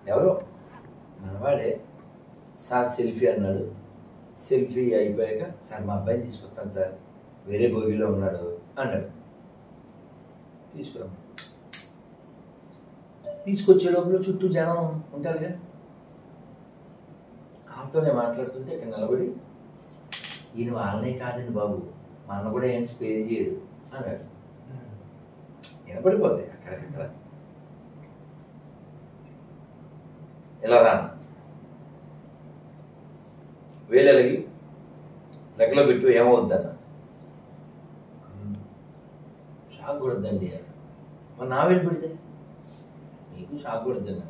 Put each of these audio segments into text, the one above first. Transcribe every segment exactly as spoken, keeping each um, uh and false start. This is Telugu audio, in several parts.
ఎవరో మనవాడే సార్ సెల్ఫీ అన్నాడు. సెల్ఫీ అయిపోయాక సార్ మా అబ్బాయిని తీసుకొస్తాను సార్, వేరే బోగిలో ఉన్నాడు అన్నాడు. తీసుకురాము. తీసుకొచ్చే లోపల చుట్టూ జనం ఉంటారుగా, వాళ్ళతోనే మాట్లాడుతుంటే ఇక్కడ నిలబడి, ఈయన వాళ్ళనే కాదండి బాబు, మా అన్న కూడా ఏం స్పేర్ చేయడు అన్నాడు. వినపడిపోతాయి అక్కడక్కడ. ఇలా రాను వేలకి లెక్కలో పెట్టు ఏమవుద్దన్న. షాక్ కొడద్దండి. మరి నా వేలు పెడితే నీకు షాక్ కొడద్దన్న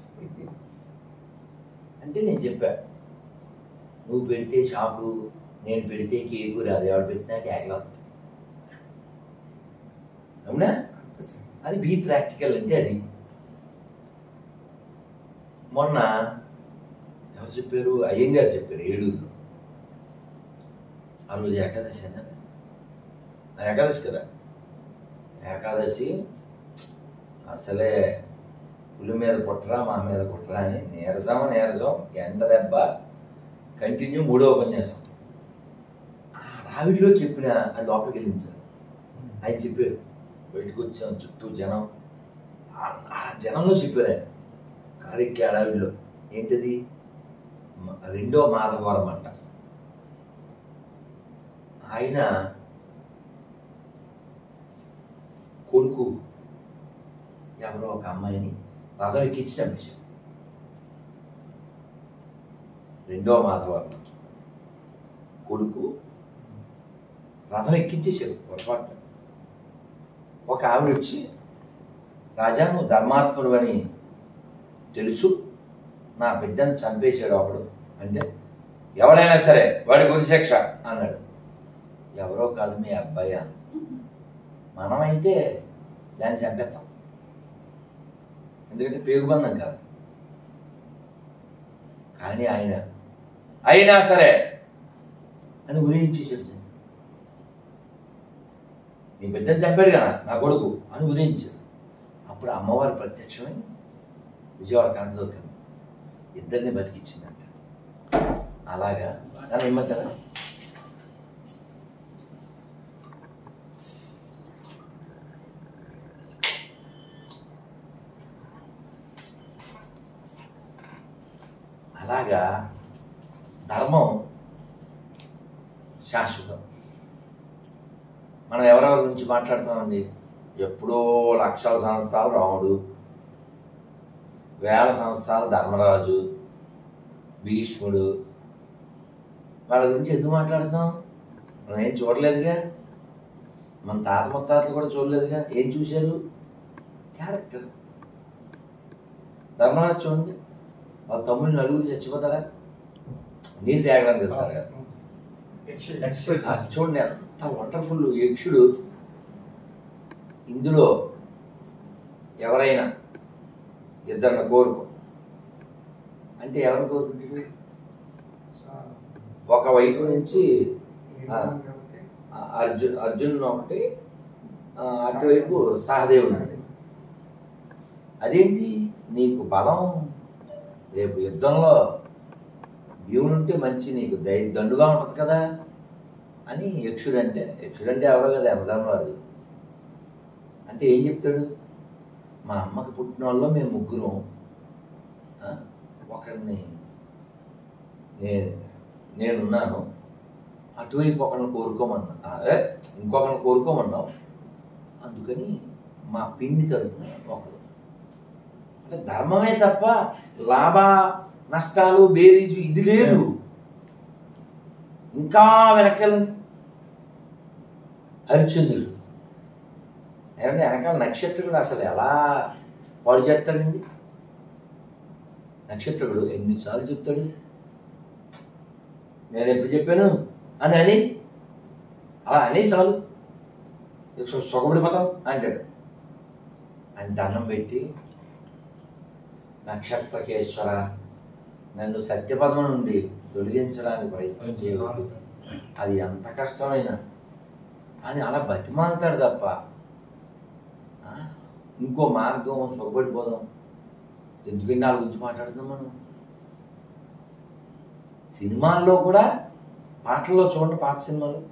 అంటే నేను చెప్పా, నువ్వు పెడితే షాకు, నేను పెడితే కేకు రాదు, ఎవడు పెట్టినా కేకలా. అవునా? అది బీ ప్రాక్టికల్ అంటే అది. మొన్న ఎవరు చెప్పారు? అయ్యంగారు చెప్పారు ఏడూరులో. ఆ రోజు ఏకాదశి అన్నా, ఏకాదశి కదా, ఏకాదశి అసలే పులి మీద పుట్టరా మా మీద పుట్టరా అని నీరసం నీరసం ఎండ దెబ్బ కంటిన్యూ మూడో ఉపన్యాసం. ఆ రావిడిలో చెప్పిన అది లోపలికి వెళ్ళించారు. ఆయన చెప్పారు, బయటకు వచ్చాం చుట్టూ జనం, ఆ జనంలో చెప్పారు ఆయన కారెక్కి అడవిలో. ఏంటిది? రెండో మాధవరం అంట. ఆయన కొడుకు ఎవరో ఒక అమ్మాయిని రథం ఎక్కించి చంపేశారు. రెండో మాధవరం కొడుకు రథం ఎక్కించేశారు పొరపాటు. ఒక ఆవిడ వచ్చి, రాజా నువ్వు ధర్మాత్ముడు అని తెలుసు, నా బిడ్డను చంపేశాడు ఒకడు అంటే, ఎవడైనా సరే వాడి గురి శిక్ష అన్నాడు. ఎవరో కాదు మీ అబ్బాయి. మనమైతే దాన్ని చంపేస్తాం, ఎందుకంటే పేగుబంధం కాదు. కానీ ఆయన అయినా సరే అని ఉదయించేసాడు. నీ బిడ్డను చంపాడు కదా నా కొడుకు అని ఉదయించాడు. అప్పుడు అమ్మవారి ప్రత్యక్షమై విజయవాడ కనకదుర్గమ్మ ఇద్దరిని బతికిచ్చిందంట. అలాగా దాని ఏమంటారా? అలాగా ధర్మం శాశ్వతం. మనం ఎవరెవరి గురించి మాట్లాడుతామండి? ఎప్పుడో లక్షల సంవత్సరాలు రాముడు, వేల సంవత్సరాలు ధర్మరాజు, భీష్ముడు, వాళ్ళ గురించి ఎందుకు మాట్లాడుతాం? మనం ఏం చూడలేదుగా, మన తాత ముత్తాతలు కూడా చూడలేదుగా. ఏం చూశారు? క్యారెక్టర్. ధర్మరాజు చూడండి, వాళ్ళ తమ్ముళ్ళు నలుగురు చచ్చిపోతారా? నీళ్ళు తాగడానికి వెళ్తారు కదా. చూడండి ఎంత వండర్ఫుల్ యక్షుడు. ఇందులో ఎవరైనా ఇద్దరిని కోరుకో అంటే ఎవరిని కోరుకుంటాడు? ఒకవైపు నుంచి అర్జున్ అర్జున్ ఒకటి, అటువైపు సహదేవుడు. అదేంటి నీకు బలం, రేపు యుద్ధంలో భీమునుంటే మంచి, నీకు దై దండుగా ఉంటుంది కదా అని యక్షుడంటే. యక్షుడంటే ఎవరో కదా, యమధర్మరాజు. అంటే ఏం చెప్తాడు? మా అమ్మకి పుట్టిన వాళ్ళు మేము ముగ్గురం, ఒకరిని నేను నేనున్నాను, అటువైపు ఒకరిని కోరుకోమన్నా, ఇంకొకరిని కోరుకోమన్నావు, అందుకని మా పిన్ని తరపున ఒకరు. అంటే ధర్మమే తప్ప లాభ నష్టాలు బేరీజు ఇది లేదు. ఇంకా వెనకాల హరిశ్చంద్రుడు ఏమంటే వెనకాల నక్షత్రుడు అసలు ఎలా పాడు చేస్తాడండి? నక్షత్రుడు ఎన్నిసార్లు చెప్తాడు, నేను ఎప్పుడు చెప్పాను అని అని అలా అనే చాలు సుఖపడిపోతాం అంటాడు. ఆయన దండం పెట్టి, నక్షత్రకేశ్వర నన్ను సత్యపదం నుండి తొలగించడానికి ప్రయత్నం చేయవద్దు, అది ఎంత కష్టమైనా అని అలా బతిమాలుతాడు తప్ప ఇంకో మార్గం సుఖపడిపోదాం ఎందుకని వాళ్ళ గురించి మాట్లాడుతున్నాం మనం? సినిమాల్లో కూడా పాటల్లో చూడండి, పాత సినిమాలు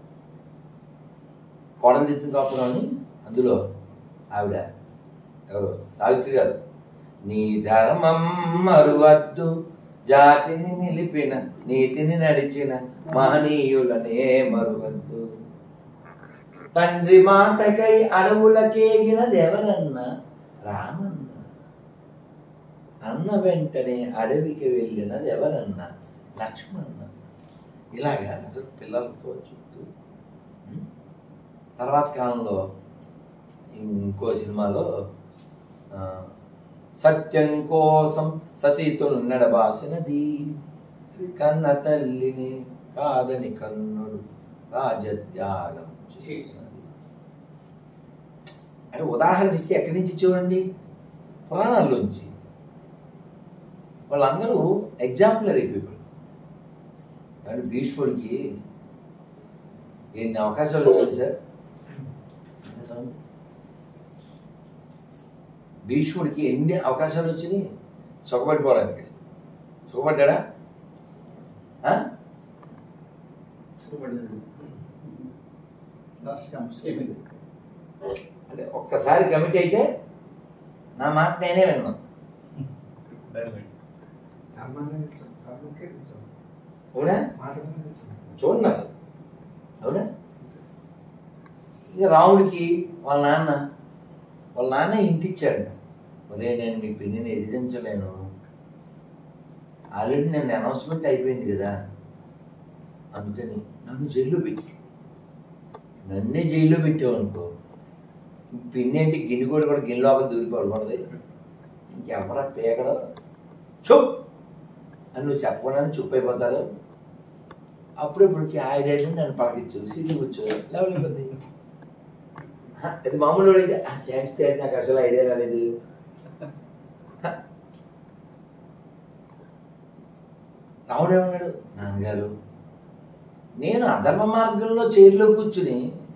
కోడలు దిద్దు కాపురం అని, అందులో ఆవిడ ఎవరు సావిత్రి గారు, నీ ధర్మం మరువద్దు జాతిని నిలిపిన నీతిని నడిచిన మహనీయులనే మరువద్దు, తండ్రి మాటకై అడవులకేగిన దేవరన్న రామన్న, అన్న వెంటనే అడవికి వెళ్ళినది ఎవరన్నా లక్ష్మణన్న. ఇలాగా అసలు పిల్లలతో చుట్టూ. తర్వాత కాలంలో ఇంకో సినిమాలో సత్యం కోసం సతీతులు నడబాసినది కన్న తల్లిని కాదని కన్నుడు రాజత్యాగం చేసినది. అంటే ఉదాహరణ ఇస్తే ఎక్కడి నుంచి చూడండి, పురాణాల్లోంచి. వాళ్ళందరూ ఎగ్జాంపులరీ పీపుల్. కానీ భీష్ముడికి ఎన్ని అవకాశాలు వచ్చాయి సార్? భీష్ముడికి ఎన్ని అవకాశాలు వచ్చినాయి సుఖపడిపోవడానికి. సుఖపడ్డా? అంటే ఒక్కసారి కమిట్ అయితే నా మాట నేనే విన్నాను. అవునా? చూడండి అసలు. అవునా? ఇక రాముడికి వాళ్ళ నాన్న వాళ్ళ నాన్న ఇంటిచ్చాడు. ఒరే నేను మీ పిన్నిని ఎదిరించలేను, ఆల్రెడీ నేను అనౌన్స్మెంట్ అయిపోయింది కదా, అందుకని నన్ను జైల్లో పెట్టి నన్నే జైల్లో పెట్టావు అనుకో, పిన్ని ఏంటి గిన్నె కూడా కూడా గిన్నె లోపల దూరి పడకూడదు, ఇంకెవరా పేకడ చూప్ అని నువ్వు చెప్పకుండానే చూప్ అయిపోతారు. అప్పుడప్పుడు వచ్చి ఆయుధ నన్ను పలకించు, సీట్లు కూర్చో, లెవెల్ అయిపోతుంది. అది మామూలు అడిగితే థ్యాంక్స్ డాడీ, నాకు అసలు ఐడియా రాలేదు. రావుడు ఏమన్నాడు, నాన్నగారు నేను అధర్మ మార్గంలో చైర్లో కూర్చుని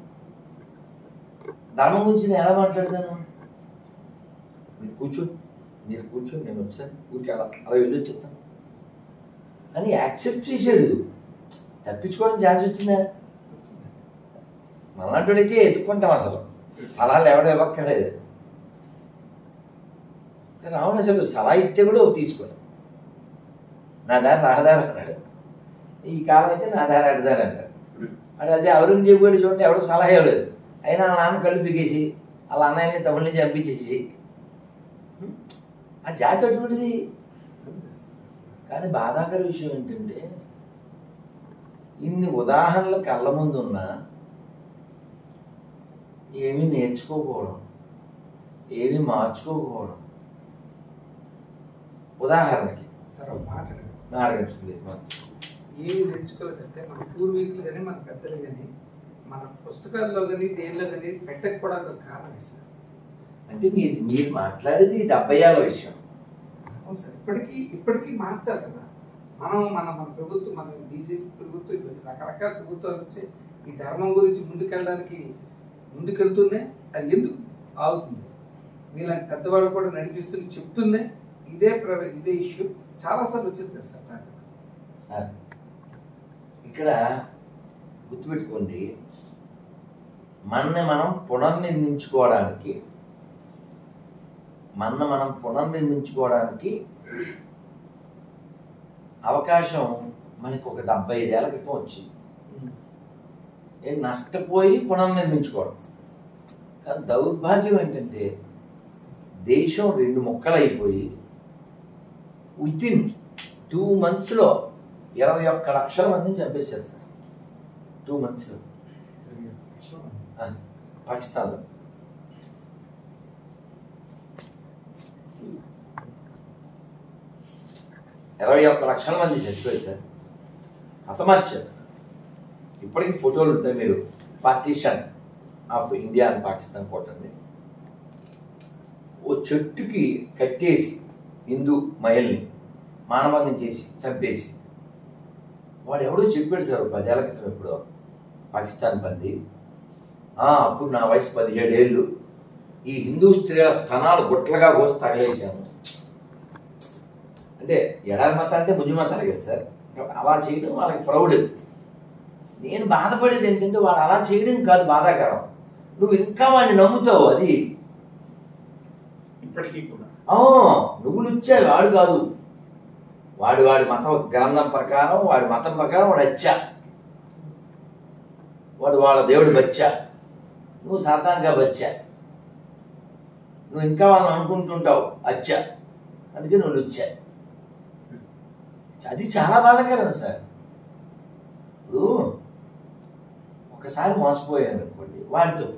ధర్మం గురించి నేను ఎలా మాట్లాడతాను? మీరు కూర్చో మీరు కూర్చో నేను వచ్చాను, ఊరికి అలా అలా వెళ్ళి వచ్చేస్తాను అని యాక్సెప్ట్ చేశాడు. తప్పించుకోవడం ఛాన్స్ వచ్చిందా? మళ్ళాంటివాడికి ఎత్తుక్కుంటాం, అసలు సలహాలు ఎవడో ఇవ్వక్కర్లేదు. రావణ అసలు సలహా ఇస్తే కూడా తీసుకోడు. నా దారి రహదారి అన్నాడు. ఈ కాలం అయితే నా దారి అడ్డదారి అంటారు. అంటే అదే ఔరంగజేబు కూడా చూడండి, ఎవడో సలహా ఇవ్వలేదు, అయినా ఆ నాన్న కళ్ళు బిగేసి వాళ్ళ అన్నయ్యని తమ్ముళ్ళని చంపించేసి ఆ జాతి అటువంటిది. కానీ బాధాకర విషయం ఏంటంటే ఇన్ని ఉదాహరణలు కళ్ళ ముందు ఉన్నా ఏమీ నేర్చుకోకపోవడం, ఏమీ మార్చుకోకపోవడం. ఉదాహరణకి సార్ ఒక మాట అడగచ్చు, ఏమి నేర్చుకోలేదంటే మన పూర్వీకులు కానీ మన పెద్దలు కానీ మన పుస్తకాల్లో కానీ దేనిలో కానీ పెట్టకపోవడానికి కారణం సార్. అంటే మీరు మీరు మాట్లాడేది డెబ్బై ఏళ్ళ విషయం. అవును సార్, ఇప్పటికీ ఇప్పటికీ మార్చాలి కదా. మనం మన మన ప్రభుత్వం, మన బీజేపీ ప్రభుత్వం, ఇవన్నీ రకరకాల ప్రభుత్వాలు వచ్చి ఈ ధర్మం గురించి ముందుకెళ్ళడానికి ముందుకెళ్తూనే అది ఎందుకు ఆగుతుంది? మీలాంటి పెద్దవాళ్ళు కూడా నడిపిస్తూనే చెప్తూనే ఇదే ప్ర ఇదే ఇష్యూ చాలాసార్లు వచ్చింది కదా సార్. సార్ ఇక్కడ గుర్తుపెట్టుకోండి, మనని మనం పునర్నిర్మించుకోవడానికి మన మనం పునర్నిర్మించుకోవడానికి అవకాశం మనకు ఒక డెబ్బై ఐదేళ్ల క్రితం వచ్చింది. నేను నష్టపోయి పునర్నిర్మించుకోవడం. కానీ దౌర్భాగ్యం ఏంటంటే దేశం రెండు ముక్కలైపోయి వితిన్ టూ మంత్స్లో ఇరవై ఒక్క లక్షల మందిని చంపేశారు సార్. టూ మంత్స్లో పాకిస్తాన్లో. ఇరవై ఒక్క లక్షల మంది చచ్చిపోయారు సార్, హతమార్చారు. ఇప్పటికీ ఫోటోలు ఉంటాయి, మీరు partition of India and Pakistan ఫోటోని ఓ చెట్టుకి కట్టేసి హిందూ మహిళని మానభంగం చేసి చంపేసి, వాడు ఎవడో చెప్పాడు సార్ పదేళ్ల క్రితం ఎప్పుడో, పాకిస్తాన్ పంది, అప్పుడు నా వయసు పదిహేడేళ్ళు, ఈ హిందూ స్త్రీల స్థనాలు గుట్లగా కోసి తగలేశాను. అంటే ఎడారి మత అంటే ముంజు మతాలు కదా సార్. అలా చేయడం వాళ్ళకి ప్రౌడ్. నేను బాధపడేది ఏంటంటే వాడు అలా చేయడం కాదు బాధాకరం, నువ్వు ఇంకా వాడిని నమ్ముతావు. అది ఇప్పటికీ కూడా నువ్వు ఇచ్చావు, వాడు కాదు. వాడు వాడి మత గ్రంథం ప్రకారం, వాడి మతం ప్రకారం వాడు అచ్చా, వాడు వాళ్ళ దేవుడు బచ్చా, నువ్వు సాతానుగా బచ్చా. నువ్వు ఇంకా వాళ్ళని అనుకుంటుంటావు అచ్చా, అందుకే నువ్వు వచ్చా. అది చాలా బాధాకరం సార్. ఇప్పుడు ఒకసారి మోసపోయాను అనుకోండి, వాడి తప్పు.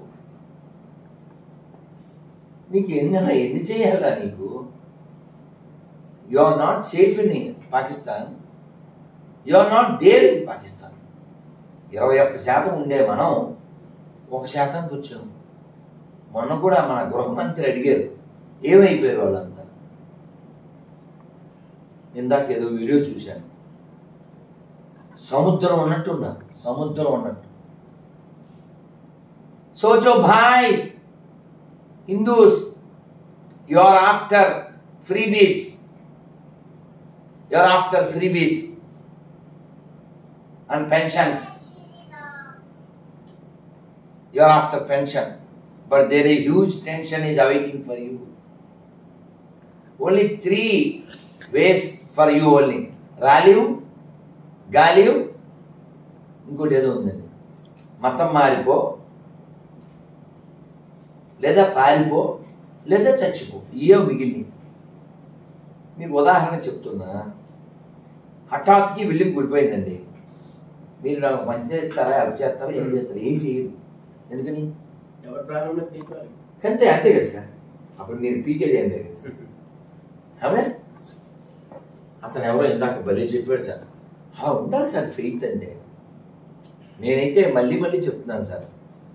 నీకు ఎన్ని ఎన్ని చేయాలా నీకు? You are not safe in Pakistan, you are not there in Pakistan. ఇరవై ఒక్క శాతం ఉండే మనం ఒక శాతానికి వచ్చాము. మొన్న కూడా మన గృహమంత్రి అడిగారు, ఏమైపోయారు వాళ్ళంతా. ఇందాక ఏదో వీడియో చూశాను, సముద్రం ఉన్నట్టున్నా, సముద్రం ఉన్నట్టు. సోచో భాయ్ Hindus, you are after freebies, you are after freebies and pensions. You are after pension, but there is huge tension is awaiting for you. Only three ways for you only. Raliu, Galiu, ఇంకోటి ఏదో ఉందండి. మతం మారిపో, లేదా పారిపో, లేదా చచ్చిపో. ఇయో మిగిలిన. మీకు ఉదాహరణ చెప్తున్నా. హఠాత్తుకి బిల్డింగ్ కూలిపోయిందండి. మీరు నాకు మంచి చేస్తారా, అవి చేస్తారా, ఏం చేస్తారా? ఏం చేయరు. ఎందుకని? ఎవరి ప్రాణంలో పీకాలి కంతే, అంతే కదా సార్. అప్పుడు మీరు పీకేది ఏం లేదు అవునా? అతను ఎవరో ఇందాక బలి చెప్పాడు సార్. అలా ఉండాలి సార్ ఫెయిత్ అంటే. నేనైతే మళ్ళీ మళ్ళీ చెప్తున్నాను sir,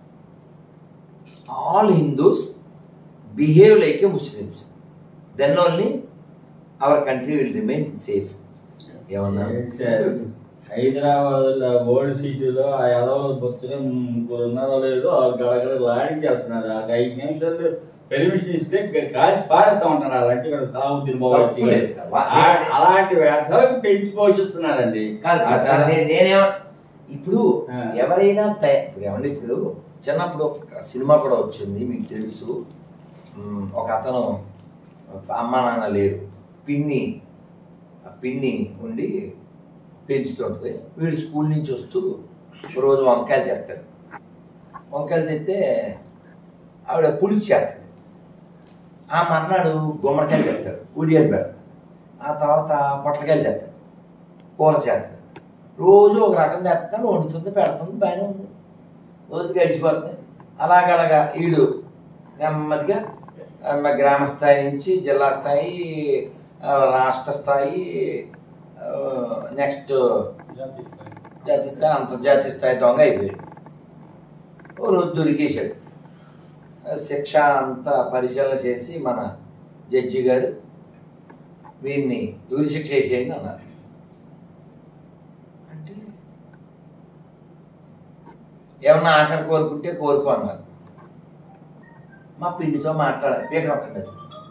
all Hindus behave like a Muslims, then only our country will remain safe. ఏమన్నా హైదరాబాద్ లో గోల్డ్ సిటీలో ఆ ఎదవలు పొచ్చుగా ముగ్గురు ఉన్నారో లేదో వాళ్ళు గడగడ లాడించేస్తున్నారు. ఆ ఐదు నిమిషాలు పెర్మిషన్ ఇస్తే కాల్చి పారేస్తా ఉంటారు. అలాంటి సాగుద్దిన అలాంటి వ్యర్థాలకు పెంచి పోషిస్తున్నారండి. నేనేమో ఇప్పుడు ఎవరైనా ఇప్పుడు ఏమండి, ఇప్పుడు చిన్నప్పుడు ఒక సినిమా కూడా వచ్చింది మీకు తెలుసు. ఒక అతను అమ్మ నాన్న లేరు, పిన్ని పిన్ని ఉండి పెంచుతుంటుంది. వీడు స్కూల్ నుంచి వస్తూ రోజు వంకాయలు తెస్తాడు. వంకాయలు తెస్తే ఆవిడ పులుసు చేస్తుంది. ఆ మర్నాడు గుమ్మడికాయలు తెస్తాడు, ఉడియాలు పెడతాడు. ఆ తర్వాత పొట్లకాయలు తెస్తాడు, కూర చేస్తాడు. రోజు ఒక రకం తెస్తాడు, వండుతుంది, పెడుతుంది, బాగానే ఉంది. రోజు గడిచిపోతుంది. అలాగలాగా వీడు నెమ్మదిగా గ్రామ స్థాయి నుంచి జిల్లా స్థాయి, రాష్ట్ర స్థాయి, నెక్స్ట్ జాతీయ స్థాయి, అంతర్జాతీయ స్థాయి దొంగ అయిపోయాడు. ఓ రోజు దొరికేశాడు. శిక్ష అంతా పరిశీలన చేసి మన జడ్జి గారు వీడిని ఉరి శిక్ష వేసేయండి అన్నారు. అంటే ఏమన్నా ఆఖరి కోరుకుంటే కోరుకో అన్నారు. మా పిండితో మాట్లాడాలి, పీకడం ఒక్కటే.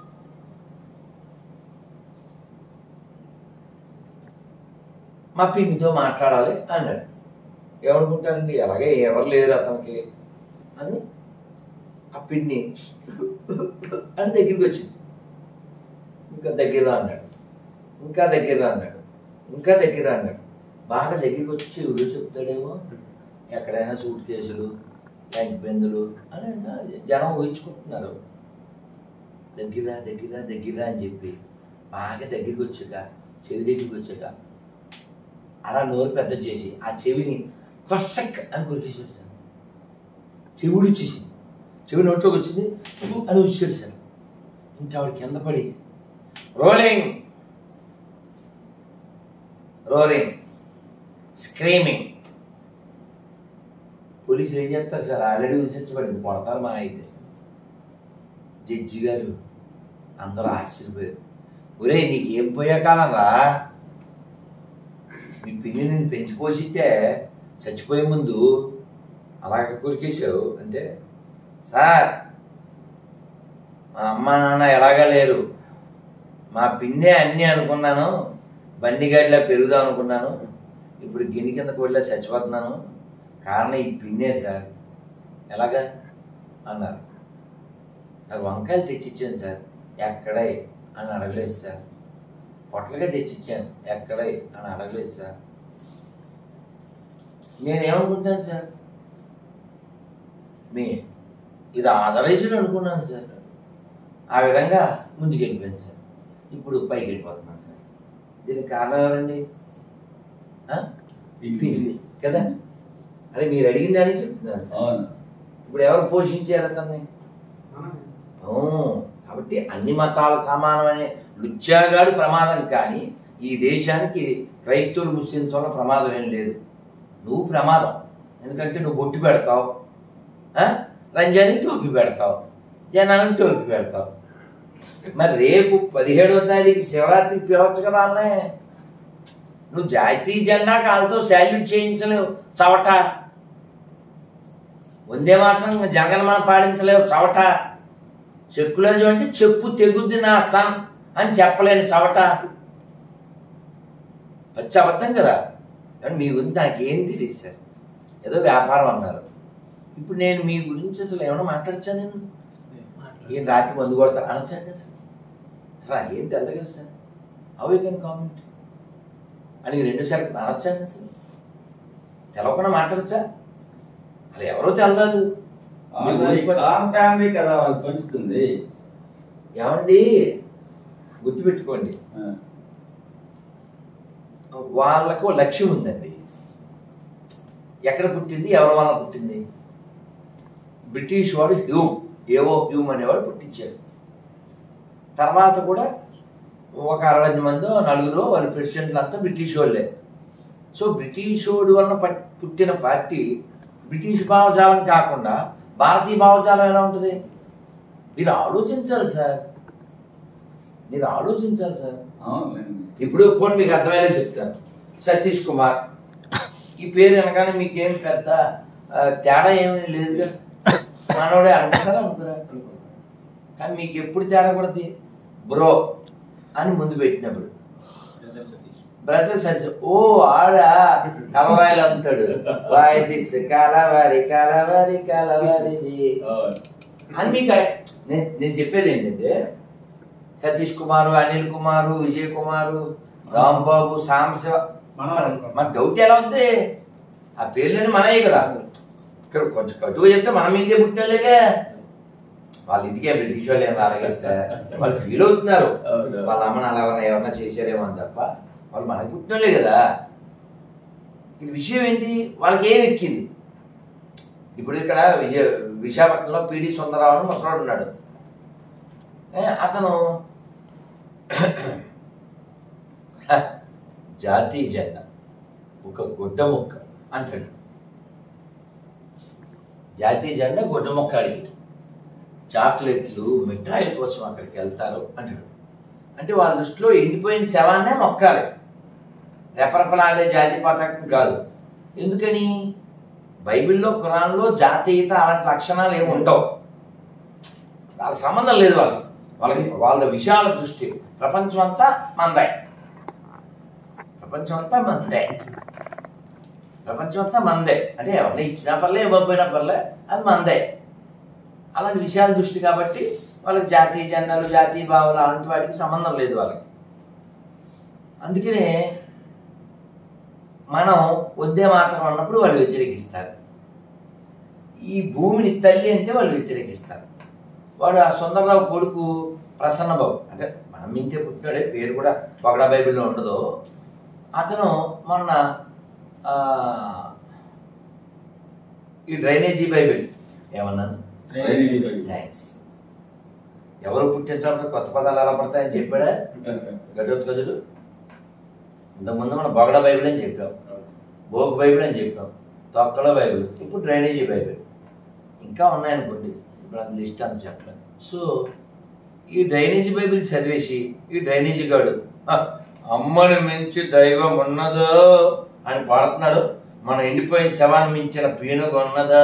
మా పిండితో మాట్లాడాలి అన్నాడు. ఏమనుకుంటారండి, అలాగే ఎవరు లేరు అతనికి అని ఆ పిండి అని దగ్గరికి వచ్చింది. ఇంకా దగ్గర అన్నాడు, ఇంకా దగ్గర అన్నాడు, ఇంకా దగ్గర అన్నాడు. బాగా దగ్గరికి వచ్చి ఎవరు చెప్తాడేమో, ఎక్కడైనా సూట్ కేసులు, లంచ్ బెందులు అని జనం ఊహించుకుంటున్నారు. దగ్గర దగ్గర దగ్గర అని చెప్పి బాగా దగ్గరికి వచ్చాక, చెవి దగ్గరికి వచ్చాక అలా నోరు పెద్ద చేసి ఆ చెవిని కొసక్ అని కొరికేసి వస్తాను. చెవుడు వచ్చేసింది, చెవి నోట్లోకి వచ్చింది అని వచ్చాడు సార్. ఇంకా ఆవిడ కింద పడి రోలింగ్ రోలింగ్ స్క్రీమింగ్. పోలీసులు ఏం చేస్తారు సార్, ఆల్రెడీ విసిరించబడింది, కొడతారు మా అయితే. జడ్జి గారు అందరూ ఆశ్చర్యపోయారు. ఒరే నీకు ఏం పోయా కాలం రా, మీ పిన్ని నేను పెంచిపోసితే చచ్చిపోయే ముందు అలాగ కొరికేసావు అంటే, సార్ మా అమ్మ నాన్న ఎలాగా లేరు, మా పిన్నే అన్నీ అనుకున్నాను, బండిగాడిలా పెరుగుదాం అనుకున్నాను, ఇప్పుడు గిన్నె కిందకు వెళ్ళా చచ్చిపోతున్నాను, కారణం ఈ పిన్నే సార్. ఎలాగా అన్నారు. సార్ వంకాయలు తెచ్చిచ్చాను సార్. ఎక్కడై అని అడగలేదు సార్. పొట్లగా తెచ్చిచ్చాను. ఎక్కడై అని అడగలేదు సార్. నేనేమనుకుంటాను సార్, మీ ఇది ఆదరేజుడు అనుకున్నాను సార్. ఆ విధంగా ముందుకు వెళ్ళిపోయాను సార్. ఇప్పుడు పైకి వెళ్ళిపోతున్నాను సార్. దీనికి కారణం ఎవరండి? కదా, అదే మీరు అడిగిన దాన్ని చెప్తున్నాను సార్. ఇప్పుడు ఎవరు పోషించారు అతన్ని? కాబట్టి అన్ని మతాల సమానమనే లుచ్చాగాడు ప్రమాదం, కానీ ఈ దేశానికి క్రైస్తవులు ముస్లిమ్స్ వల్ల ప్రమాదం ఏం లేదు. నువ్వు ప్రమాదం, ఎందుకంటే నువ్వు బొట్టు పెడతావు, రంజానికి టోపీ పెడతావు, జనానికి టోపీ పెడతావు. మరి రేపు పదిహేడవ తారీఖు శివరాత్రికి పిలవచ్చు కదా అన్నే. నువ్వు జాతీయ జెండా కాళ్ళతో శాల్యూట్ చేయించలేవు చవట. వందే మాత్రం జనగణమన పాటించలేవు చవట. చెక్కులేదు అంటే చెప్పు తెగుద్ది నా సన్ అని చెప్పలేను చవట. పచ్చి అబద్ధం కదా. కానీ మీ గురించి నాకేం తెలియదు సార్. ఏదో వ్యాపారం అన్నారు. ఇప్పుడు నేను మీ గురించి అసలు ఏమైనా మాట్లాడచ్చా? నేను ఏం రాత్రి మందు కొడతాను అనొచ్చాను సార్. అసలు నాకేం తెలదు కదా sir. How you can comment అని రెండు సార్లు అనొచ్చాను అసలు. తెలవకుండా మాట్లాడచ్చా? అది ఎవరో తెలదాలు ఫ్యామిలీ కదా పంచుతుంది. ఏమండి గుర్తుపెట్టుకోండి, వాళ్ళకు లక్ష్యం ఉందండి. ఎక్కడ పుట్టింది, ఎవరి వల్ల పుట్టింది? బ్రిటిష్ వాడు హ్యూమ్, ఏవో హ్యూమ్ అనేవాడు పుట్టించాడు. తర్వాత కూడా ఒక అరవై మందో నలుగురు వాళ్ళ ప్రెసిడెంట్లు అంతా బ్రిటిష్ వాళ్ళే. సో బ్రిటిష్ వాడు వలన పుట్టిన పార్టీ బ్రిటిష్ భావజాలం కాకుండా భారతీయ భావజాలం ఎలా ఉంటుంది? మీరు ఆలోచించాలి సార్, మీరు ఆలోచించాలి సార్. ఇప్పుడు పోనీ మీకు అర్థమయ్యేలా చెప్తాను. సతీష్ కుమార్ ఈ పేరు అనగానే మీకేం పెద్ద తేడా ఏమీ లేదుగా, మనోడే అనుకుంటారా అనుకురా. కానీ మీకు ఎప్పుడు తేడా కొడుతుంది? బ్రో అని ముందు పెట్టినప్పుడు బ్రదర్ సతీష్, ఓ ఆడా కలవరాయిలు అమ్ముతాడు, వాయిస్ కలవరి కలవరి కలవరిది అని మీకు నేను నేను చెప్పేది ఏంటంటే, సతీష్ కుమారు, అనిల్ కుమారు, విజయ్ కుమారు, రాంబాబు, సాంబశివ, మన డౌట్ ఎలా ఉంది? ఆ పేర్లని మనయే కదా. ఇక్కడ కొంచెం కటుగా చెప్తే మన మీదే పుట్టినలేగా. వాళ్ళ ఇంటికే బ్రిటిష్ వాళ్ళు ఏం రాలేదు సార్. వాళ్ళు ఫీల్ అవుతున్నారు వాళ్ళ అమ్మని అలా ఎవరన్నా చేశారేమో అని తప్ప వాళ్ళు మనకు పుట్టినలే కదా. ఇది విషయం ఏంటి, వాళ్ళకి ఏం ఎక్కింది? ఇప్పుడు ఇక్కడ విజయ విశాఖపట్నంలో పిడి సుందరరావు అని ముసలాడు ఉన్నాడు. అతను జాతీయ జెండా ఒక గుడ్డ ముక్క అంటాడు. జాతీయ జెండా గుడ్డ ముక్క అడిగి చాక్లెట్లు మిఠాయిల కోసం అక్కడికి వెళ్తారు అంటాడు. అంటే వాళ్ళ దృష్టిలో ఎండిపోయిన శవాన్నే మొక్కాలి, రెపరెపలాడే జాతీయ పతాకం కాదు. ఎందుకని? బైబిల్లో, ఖురాన్లో జాతీయత అలాంటి లక్షణాలు ఏమి ఉండవు. దానికి సంబంధం లేదు వాళ్ళకి. వాళ్ళకి వాళ్ళ విశాల దృష్టి ప్రపంచం అంతా మందే, ప్రపంచం అంతా మందే, ప్రపంచం అంతా మందే. అంటే ఎవరిని ఇచ్చినా పర్లే, ఇవ్వకపోయినా పర్లే, అది మందే. అలాంటి విశాల దృష్టి కాబట్టి వాళ్ళకి జాతీయ జెండాలు, జాతీయ భావాలు అలాంటి వాటికి సంబంధం లేదు వాళ్ళకి. అందుకనే మనం వందే మాత్రం అన్నప్పుడు వాళ్ళు వ్యతిరేకిస్తారు. ఈ భూమిని తల్లి అంటే వాళ్ళు వ్యతిరేకిస్తారు. వాడు ఆ సుందరరావు కొడుకు ప్రసన్నబాబు, అంటే మనం ఇంతే పుట్టినాడే, పేరు కూడా పగడా బైబిల్లో ఉండదు. అతను మొన్న ఈ డ్రైనేజీ బైబిల్ ఏమన్నాను, థ్యాంక్స్, ఎవరు పుట్టించాలంటే కొత్త పదాలు ఎలా పడతాయని చెప్పాడా గజోత్కజులు. ఇంతకుముందు మనం బగడా బైబిల్ అని చెప్పాం, బోక్ బైబిల్ అని చెప్పాం, తొక్కల బైబిల్, ఇప్పుడు డ్రైనేజీ బైబిల్. ఇంకా ఉన్నాయనుకోండి, ఇప్పుడు అది లిస్ట్ అంత చెప్పలేదు. సో ఈ డ్రైనేజీ బైబిల్ చదివేసి ఈ డ్రైనేజీ గాడు అమ్మని మించి దైవం ఉన్నదో అని పాడుతున్నాడు, మన ఎండిపోయిన శవాన్ని మించిన పీనుగ ఉన్నదా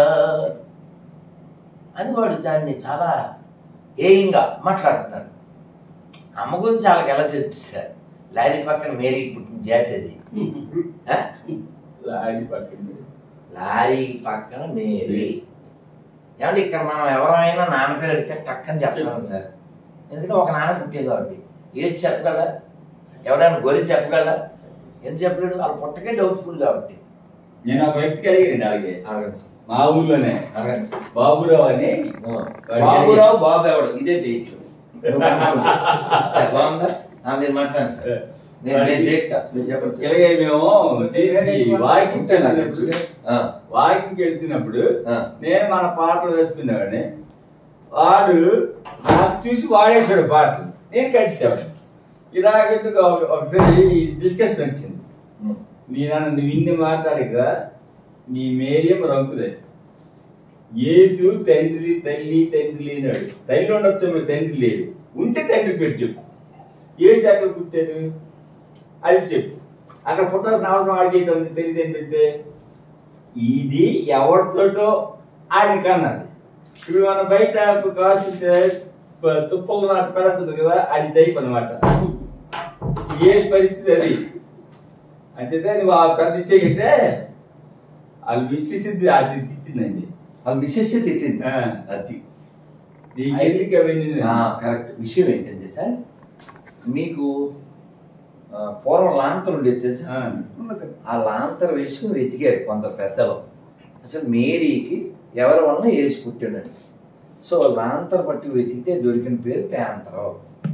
అని వాడు దాన్ని చాలా హేయంగా మాట్లాడుతున్నాడు. అమ్మ గురించి వాళ్ళకి ఎలా తెలుసు సార్? లారీ పక్కన మేరీకి పుట్టిన జాతి అది. ఆ? లారీ పక్కన లారీ పక్కన మేరీ. ఏమంటే ఇక్కడ మనం ఎవరైనా నాన్న పేరు అడిగితే టక్కని చెప్పగలం సార్. ఎందుకంటే ఒక నాన్న పుట్టింది కాబట్టి. ఏది చెప్పగలరా? ఎవడైనా గొర్రె చెప్పగలరా? ఎందుకు చెప్పలేడు? వాళ్ళు పుట్టకే డౌట్ఫుల్ కాబట్టి. నేను ఆ వ్యక్తికి అడిగానండి అలాగే అడగండి సార్, మా ఊర్లోనే అడగండి సార్. బాబురావు అని బాబురావు బాబు ఎవడు? ఇదే డేట్ బాగుందా? ఆ, మీరు మాట్లాడండి సార్. నేను నేను దేక్తా, మీరు చెప్పండి సార్. ఇలాగే మేము వాకింగ్ వెళ్తున్నప్పుడు ఆ, వాకింగ్ వెళ్తున్నప్పుడు ఆ. నేను మన పాటలు వేసుకునేవాడిని. వాడు నాకు చూసి వాడేసాడు పాటలు, నేను కట్టించాడు. ఇలాగంటే ఒక- ఒకసారి డిస్కషన్ వచ్చింది. ఉమ్. నేను నువ్వు ఇన్ని మాట్లాడి కదా, నీ మేరియం రంకుదే. యేసు తండ్రి తల్లి తండ్రి లేనాడు. తల్లి ఉండొచ్చు, మీరు తండ్రి లేడు. ఉంటే తండ్రి పేరు చెప్పు. యేసు ఎక్కడ పుట్టాడు అది చెప్పు. అక్కడ పుట్టాల్సిన అవసరం ఆడికి ఉంది తెలియదు ఏంటంటే, ఇది ఎవరితోటో ఆయన కన్నది. ఇప్పుడు మన బయట కావాల్సింటే తుప్పలు నాటి పెడుతుంది కదా, అది టైప్ అనమాట. ఏ పరిస్థితి అది అంతే. నువ్వు ఆ పెద్ద ఇచ్చేయంటే వాళ్ళు విశ్వసిద్ధి అది తిట్టిందండి. వాళ్ళు మిస్సెస్ తిట్టింది. ఆ. అది నీకు ఎందుకు అవన్నీ? కరెక్ట్. విషయం ఏంటంటే సార్, మీకు ఆ, పూర్వం లాంతలు ఉండేది తెలుసా? ఆ. ఉన్నది. ఆ లాంతరు వేసుకుని వెతికారు కొందరు పెద్దలు. అసలు మేరీకి ఎవరి వలన వేసి పుట్టాడండి. సో లాంతరు పట్టి వెతికితే దొరికిన పేరు ప్యాంతరం.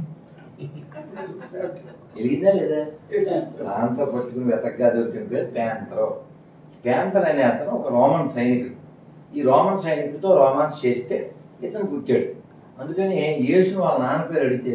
ఎలిగిందా లేదా? లాంతరు పట్టుకుని వెతకగా దొరికిన పేరు ప్యాంతరం. ప్యాంతర్ అనే అతను ఒక రోమన్ సైనికుడు. ఈ రోమన్ సైనికుడితో రోమాన్స్ చేస్తే ఇతను పుట్టాడు. అందుకని యేసును వాళ్ళ నాన్న పేరు అడిగితే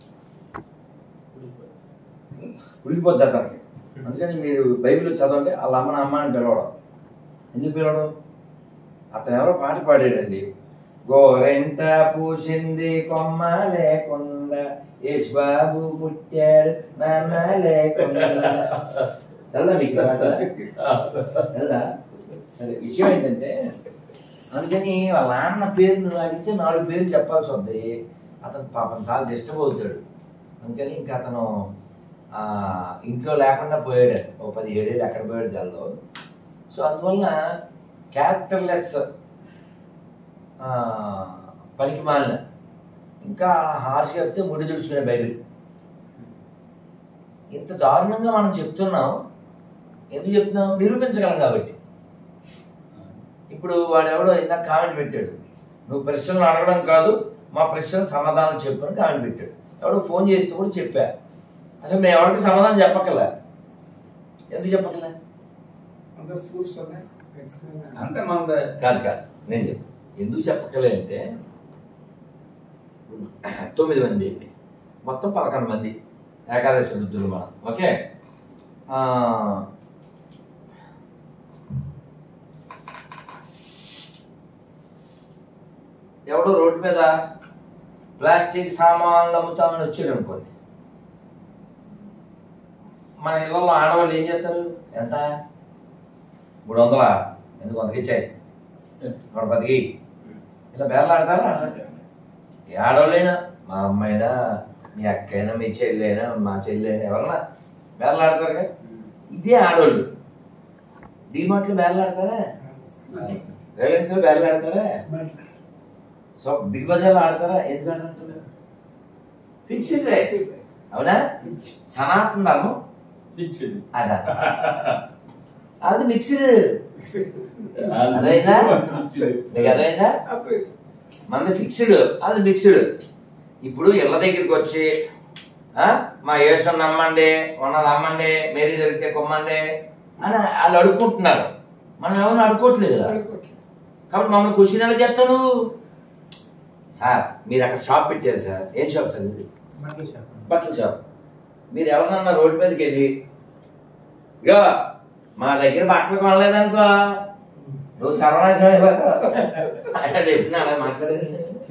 ఉడికిపోద్ది అతనికి. అందుకని మీరు బైబిల్ చదవండి, వాళ్ళ అమ్మని అమ్మ అని పిలవడం. ఎందుకు పిలవడం? అతను ఎవరో పాట పాడాడండి. గోరెంట పూసింది కొమ్మ లేకుండా యేసు బాబు పుట్టాడు నాన్న లేకుండా. తెల్దా మీకు తెల్దా? సరే, విషయం ఏంటంటే, అందుకని వాళ్ళ నాన్న పేరు అడిగితే నాలుగు పేర్లు చెప్పాల్సి వద్ది. అతను పాపం చాలా డిస్టర్బ్ అవుతాడు. అందుకని ఇంకా అతను ఇంట్లో లేకుండా పోయాడు. ఓ పది ఏడేళ్ళు ఎక్కడ పోయాడు తెలదు. సో అందువలన క్యారెక్టర్లెస్ పనికి మాలిన, ఇంకా హార్ష్ చెప్తే ముడి తుడుచుకునే బైబిల్. ఇంత దారుణంగా మనం చెప్తున్నాం. ఎందుకు చెప్తున్నాం? నిరూపించగలం కాబట్టి. ఇప్పుడు వాడెవడో ఇందాక కామెంట్ పెట్టాడు, నువ్వు ప్రశ్నలు అడగడం కాదు, మా ప్రశ్నలు సమాధానం చెప్పు అని కామెంట్ పెట్టాడు. ఎవడో ఫోన్ చేస్తే కూడా చెప్పా. అసలు మేము ఎవరికి సమాధానం చెప్పకలే. ఎందుకు చెప్పకలే? అంటే ఫ్రూట్స్ ఉన్నాయి ఖచ్చితంగా. అంతే మన కాదు కాదు నేను చెప్పు ఎందుకు చెప్పకలే అంటే, తొమ్మిది మంది మొత్తం పదకొండు మంది ఏకాదశి వృద్ధులు మనం. ఓకే, ఎవడో రోడ్డు మీద ప్లాస్టిక్ సామాన్లు అమ్ముతామని వచ్చాడు అనుకోండి. మన ఇళ్ళలో ఆడవాళ్ళు ఏం చేస్తారు? ఎంత? మూడు వందలా? ఎందుకు వందకి ఇచ్చాయి నూట పదికి ఇలా బేరలాడతారా? ఏ ఆడవాళ్ళైనా, మా అమ్మాయినా, మీ అక్కైనా, మీ చెల్లైనా, మా చెల్లైనా, ఎవరన్నా బేరలాడతారుగా. ఇదే ఆడవాళ్ళు. డీమార్ట్లో బేరలాడతారా? రిలయన్స్లో బేరలాడతారా? సో బిగ్ బజార్లో ఆడతారా? ఎందుకు ఆడుతున్నారు? Fixed rates. అవునా? సనాతన ధర్మం ఫిక్స్డ్. అదా అది మిక్స్డ్. అదైందా? మీకు అదైందా? మనది ఫిక్స్డ్, అది మిక్స్డ్. ఇప్పుడు ఇళ్ళ దగ్గరికి వచ్చి మా యేసుని నమ్మండి, ఉన్నది అమ్మండి, మేరీ దొరికితే కొమ్మండి అని వాళ్ళు అడుక్కుంటున్నారు. మనం ఎవరిని అడుక్కోవట్లేదు కదా. కాబట్టి మమ్మల్ని క్వశ్చన్ ఎలా చెప్తాను? సార్ మీరు అక్కడ షాప్ పెట్టారు సార్. ఏం షాప్ సార్ మీది? బట్టల షాప్. మీరు ఎవరినన్నా రోడ్డు మీదకి వెళ్ళి ఇగో మా దగ్గర బట్టలు కొనలేదనుకో నువ్వు సర్వనాశం అయిపోతావు అంటే ఎప్పుడు అలా మాట్లాడేది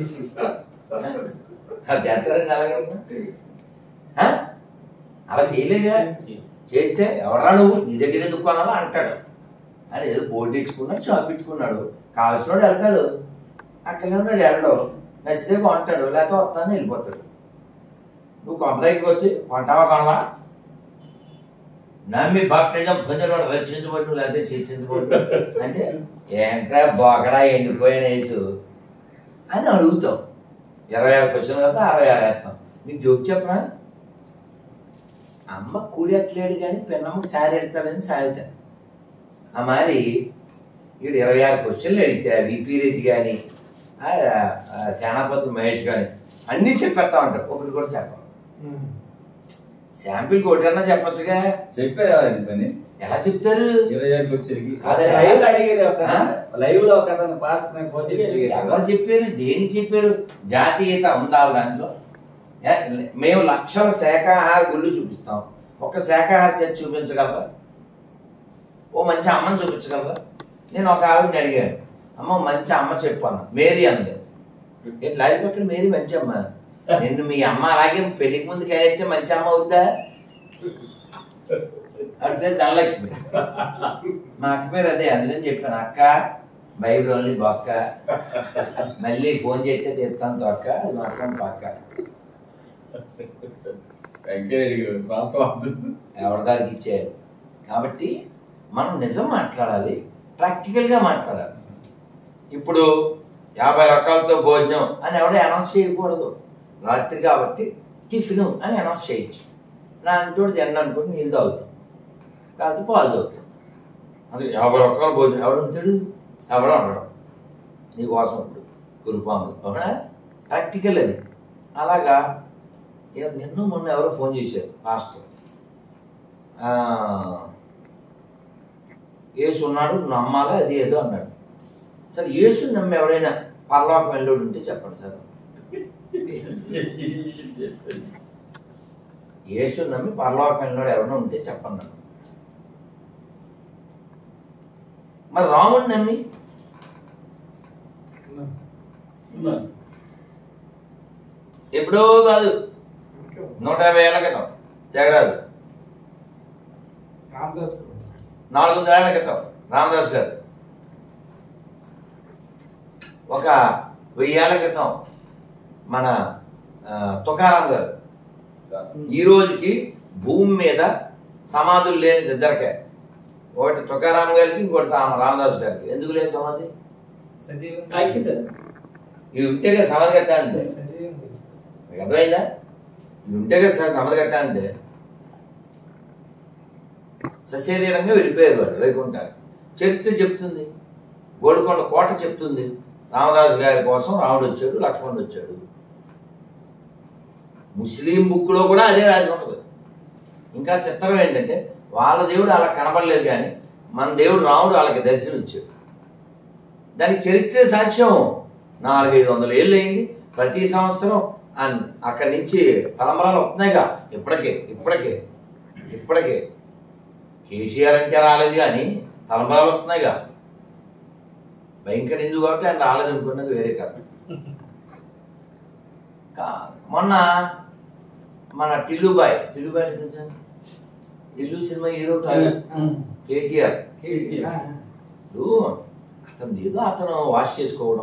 చేస్తారండి. అలాగే అలా చేయలేదా? చేస్తే ఎవరా నువ్వు, నీ దగ్గర ఎందుకు కొనాలో అంటాడు. అని ఏదో బోర్డు ఇచ్చుకున్నాడు, షాప్ పెట్టుకున్నాడు. కావాల్సినోడు వెళ్తాడు, అక్కడే ఉన్నాడు వెళ్ళడు, నచ్చితే కొంటాడు, లేకపోతే వస్తాను వెళ్ళిపోతాడు. నువ్వు కొంత దగ్గరికి వచ్చి కొంటావా కొనవా నమ్మి బాప్టిజం పొందిన రక్షించబడి లేకపోతే శిక్షించబడి అంటే ఏంట్రా బొకడా ఎండిపోయిన వేసు అని అడుగుతాం. ఇరవై ఆరు క్వశ్చన్ కదా అరవై ఆరు వేస్తాం. మీకు జోక్ చెప్పనా, అమ్మ కూడి ఎట్లేడు కానీ పెన్నమ్మకి సారి ఎడతాడని సాగుతాను. ఆ మరి వీడు ఇరవై ఆరు క్వశ్చన్లు అడిగితే విపి రెడ్డి కానీ సేనాపతి మహేష్ కానీ అన్నీ చెప్పేస్తా ఉంటారు. ఒకటి కూడా చెప్పాలి. శాంపిల్ ఒకటికన్నా చెప్పచ్చుగా. చెప్పారు పని ఎలా చెప్తారు? లైవ్ లో ఎలా చెప్పారు? దేనికి చెప్పారు? జాతీయత ఉండాలి దాంట్లో. మేము లక్షల శాఖాహార గుళ్ళు చూపిస్తాం, ఒక శాఖాహార చర్చ చూపించగలరా? ఓ మంచి అమ్మని చూపించగలరా? నేను ఒక ఆవిడని అడిగాను, అమ్మ మంచి అమ్మ చెప్పు అన్న. మేరీ అంది. ఇట్లా పక్కన మేరీ మంచి అమ్మ. నిన్ను మీ అమ్మ అలాగే పెళ్లికి ముందుకు ఏదైతే మంచి అమ్మ అవుద్దా? అడితే ధనలక్ష్మి. మా అక్క పేరు అదే, అందుకని చెప్పాను అక్క బైబిల్ ఓన్లీ బొక్క, మళ్ళీ ఫోన్ చేస్తే తీస్తాను తొక్క, అది మాత్రం పక్క. ఎవరిదానికి ఇచ్చేయాలి. కాబట్టి మనం నిజం మాట్లాడాలి, ప్రాక్టికల్గా మాట్లాడాలి. ఇప్పుడు యాభై రకాలతో భోజనం అని ఎవడో అనౌన్స్ చేయకూడదు. రాత్రి కాబట్టి టిఫిన్ అని అనౌన్స్ చేయొచ్చు. నా అంటోడు తిన్న అనుకోండి నీళ్ళు తాగుతాం, కాదు పాలు తాగుతాం. అందుకే యాభై రకాల భోజనం ఎవడు ఉంటాడు? ఎవడో ఉండడం నీకోసం ఉంటుంది గురుపాములు. అవునా? ప్రాక్టికల్ అది. అలాగా నిన్న మొన్న ఎవరో ఫోన్ చేశారు పాస్టర్, యేసు ఉన్నాడు నమ్మాలా అది ఏదో అన్నాడు. సార్ యేసు నమ్మి ఎవడైనా పరలోకం వెళ్ళాడు ఉంటే చెప్పండి సార్. యేసు నమ్మి పరలోకం వెళ్ళాడు ఎవరైనా ఉంటే చెప్పండి. మరి రాముడు నమ్మి ఎప్పుడో కాదు నూట యాభై ఏళ్ళ క్రితం జగరాజు, నాలుగు వందల ఏళ్ల క్రితం రామదాస్ గారు, ఒక వెయ్యి ఏళ్ల క్రితం మన తుకారాం గారు. ఈ రోజుకి భూమి మీద సమాధులు లేని ఇద్దరికే, ఒకటి తుకారాం గారికి ఇంకోటి రామదాస్ గారికి. ఎందుకు లేదు సమాధి? ఇది ఉంటేగా సమాధి కట్టాలంటే. అర్థమైందా? ఇది ఉంటేగా సార్ సమాధి కట్టాలంటే. సశరీరంగా వెళ్ళిపోయారు వాళ్ళు వైకుంఠానికి. చరిత్ర చెప్తుంది, గోల్కొండ కోట చెప్తుంది. రామదాసు గారి కోసం రాముడు వచ్చాడు, లక్ష్మణుడు వచ్చాడు. ముస్లిం బుక్లో కూడా అదే రాసి ఉంటుంది. ఇంకా చిత్రం ఏంటంటే వాళ్ళ దేవుడు అలా కనబడలేదు, కానీ మన దేవుడు రాముడు వాళ్ళకి దర్శనం ఇచ్చాడు. దానికి చరిత్ర సాక్ష్యం. నాలుగైదు వందల ఏళ్ళు అయింది. ప్రతి సంవత్సరం అక్కడి నుంచి తలంబరాలు వస్తున్నాయిగా. ఇప్పటికే ఇప్పటికే ఇప్పటికే కేసీఆర్ అంటే రాలేదు, కానీ తలంబరాలు వస్తున్నాయిగా. భయంకర హిందూ కాబట్టి ఆయన రాలేదు అనుకున్నది వేరే కాదు. మొన్న మన టిల్లుబాయ్ టిల్లుబాయ్ తెలుసా? టిల్లు సినిమా హీరో కాదు, కేటీఆర్. అతను ఏదో అతను వాష్ చేసుకోవడం.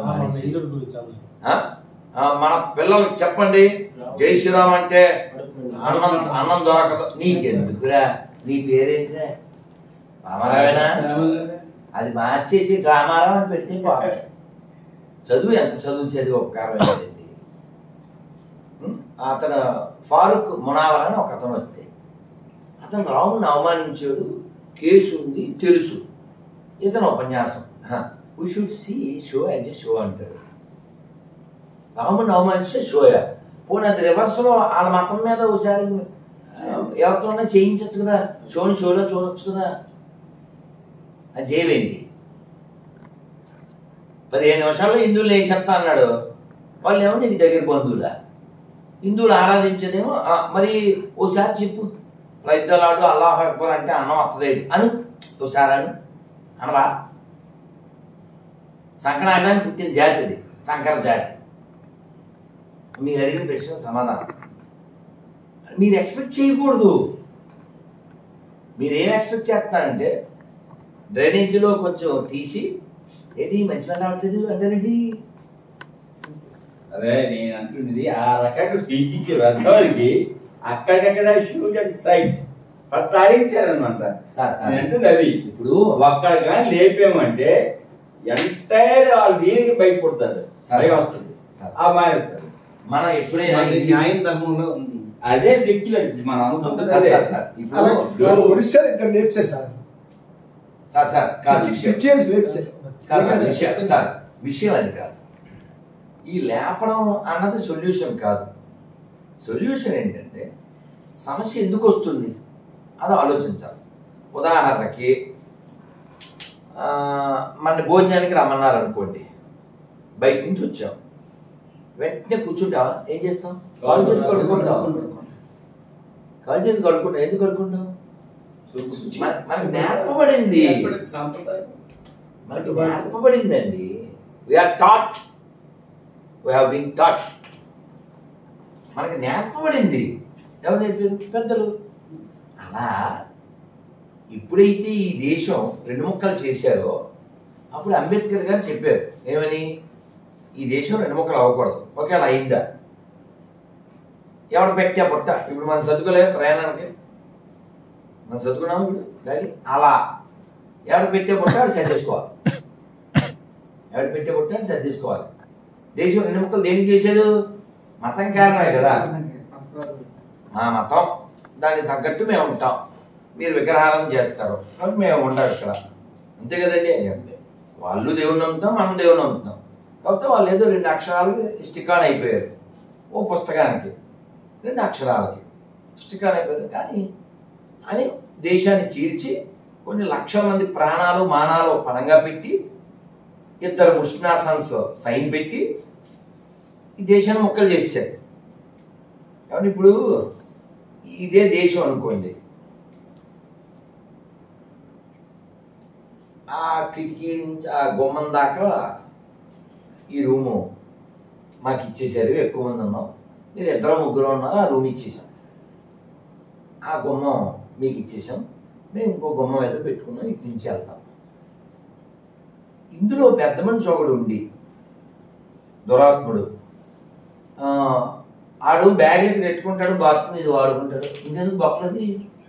మన పిల్లలకి చెప్పండి జై శ్రీరామ్ అంటే అన్నం అన్నం దొరకదు. నీకెందుకురా? నీ పేరేంటిరా? రామారావేనా? అది మార్చేసి రామారావు అని పెడితే పోతాయి. చదువు ఎంత చదువు చదివి ఉపకారం ఏంటండి. అతను ఫారూక్ మునావర్ అని ఒక అతను వస్తే అతను రాముని అవమానించాడు, కేసు ఉంది తెలుసు. ఇతను ఉపన్యాసం we should see show as a show అంటాడు. రాముని అవమానిస్తే షోయా? పోనీ అది రివర్స్లో వాళ్ళ మతం మీద ఒకసారి ఎవరితోనే చేయించచ్చు కదా, షోని షోలో చూడొచ్చు కదా. అది చేయవేంటి? పదిహేను నిమిషాల్లో హిందువులు వేసేస్తా అన్నాడు. వాళ్ళు ఏమో నీకు దగ్గర బంధువులా? హిందువులు ఆరాధించేదేమో. మరి ఓసారి చెప్పు, రైతులాడు అల్లాహ్ అక్బర్ అంటే అన్నం వస్తుంది అను, ఓసారి అను అనవా? సంకనాటానికి పుట్టిన జాతి అది, సంకర జాతి. మీరు అడిగిన ప్రశ్న సమాధానం. మీరు ఎక్స్పెక్ట్ చేయకూడదు. మీరేం ఎక్స్పెక్ట్ చేస్తారంటే డ్రైనేజీలో కొంచెం తీసి ఏంటి మంచి మీద రావట్లేదు అంటే అదే నేను అంటున్నది ఆ రకంగా స్పీచ్ ఇచ్చే పెద్దవారికి అక్కడికక్కడ షూట్ అండ్ సైట్ పట్టాడించారనమాట. సార్ సార్ నేను అంటుంది అది ఇప్పుడు ఒక్కడ కానీ లేపామంటే ఎంటైర్ వాళ్ళు దీనికి బయటపడతారు, భయం వస్తుంది, ఆ మానేస్తారు. మనం ఎప్పుడైనా న్యాయం ధర్మంలో ఉంది. అదే సెక్యులర్ మనం అనుకుంటుంది అదే. సార్ సార్ ఇప్పుడు అలాగే ఒరిస్సాలో ఇద్దరు లేపుచారు సార్. సార్ సార్ కాదు విషయం క్రిస్టియన్స్ లేపుచారు. సార్ కాదు విషయం సార్ విషయం అది కాదు. ఈ లేపడం అన్నది సొల్యూషన్ కాదు. సొల్యూషన్ ఏంటంటే సమస్య ఎందుకు వస్తుంది అది ఆలోచించాలి. ఉదాహరణకి మన భోజనానికి రమ్మన్నారు అనుకోండి, బయట నుంచి వచ్చాం, వెంటనే కూర్చుంటావా? ఏం చేస్తాం? కాల్ చేసి కడుక్కుంటాం. కాల్ చేసి కడుక్కుంటాం. ఎందుకు కడుక్కుంటాం? మనకు నేర్పబడింది, మనకు నేర్పబడిందండి. We are taught, we have been taught. మనకి నేర్పబడింది. ఎవరు నేర్పారు? పెద్దలు. అలా ఎప్పుడైతే ఈ దేశం రెండు ముక్కలు చేశారో అప్పుడు అంబేద్కర్ గారు చెప్పారు ఏమని, ఈ దేశం రెండు ముక్కలు అవ్వకూడదు. ఒకవేళ అయిందా? ఎవడు పెట్టా పుట్ట? ఇప్పుడు మనం చదువుకోలేదు ప్రయాణానికి, మనం చదువుకున్నాము ఇప్పుడు దాన్ని. అలా ఎవడు పెట్టే పుట్ట వాడు సర్దేసుకోవాలి. ఎవడు పెట్టే పుట్ట వాడు సర్దేసుకోవాలి. దేశం రెండు ముక్కలు దేనికి చేశారు? మతం కారణమే కదా. మా మతం, దానికి తగ్గట్టు మేము ఉంటాం. మీరు విగ్రహారం చేస్తారు కాబట్టి మేము ఉండాలి ఇక్కడ, అంతే కదండి. వాళ్ళు దేవుని నమ్ముతాం, మనం దేవుని నమ్ముతాం. కాకపోతే వాళ్ళు ఏదో రెండు అక్షరాలకి స్టికాన్ అయిపోయారు. ఓ పుస్తకానికి రెండు అక్షరాలకి స్టికాన్ అయిపోయారు. కానీ అని దేశాన్ని చీల్చి కొన్ని లక్షల మంది ప్రాణాలు మానాలు పరంగా పెట్టి ఇద్దరు ముష్నాసన్స్ సైన్ పెట్టి ఈ దేశాన్ని ముక్కలు చేశారు. కాబట్టి ఇప్పుడు ఇదే దేశం అనుకోండి, ఆ కిటికీ నుంచి ఆ గుమ్మం దాకా ఈ రూము మాకు ఇచ్చేసారు. ఎక్కువ మంది ఉన్నాం, మీరు ఇద్దరు ముగ్గురు ఉన్నారు, ఆ రూమ్ ఇచ్చేసాం. ఆ గుమ్మం మీకు ఇచ్చేసాం, మేము ఇంకో గుమ్మం ఏదో పెట్టుకున్నాం, ఇటు నుంచి వెళ్తాం. ఇందులో పెద్ద మనిషి ఒకడు ఉండి దురాత్ముడు, ఆడు బ్యాగ్లకి పెట్టుకుంటాడు, బాత్రూమ్ ఇది వాడుకుంటాడు. ఇంకెందుకు బొక్కలది?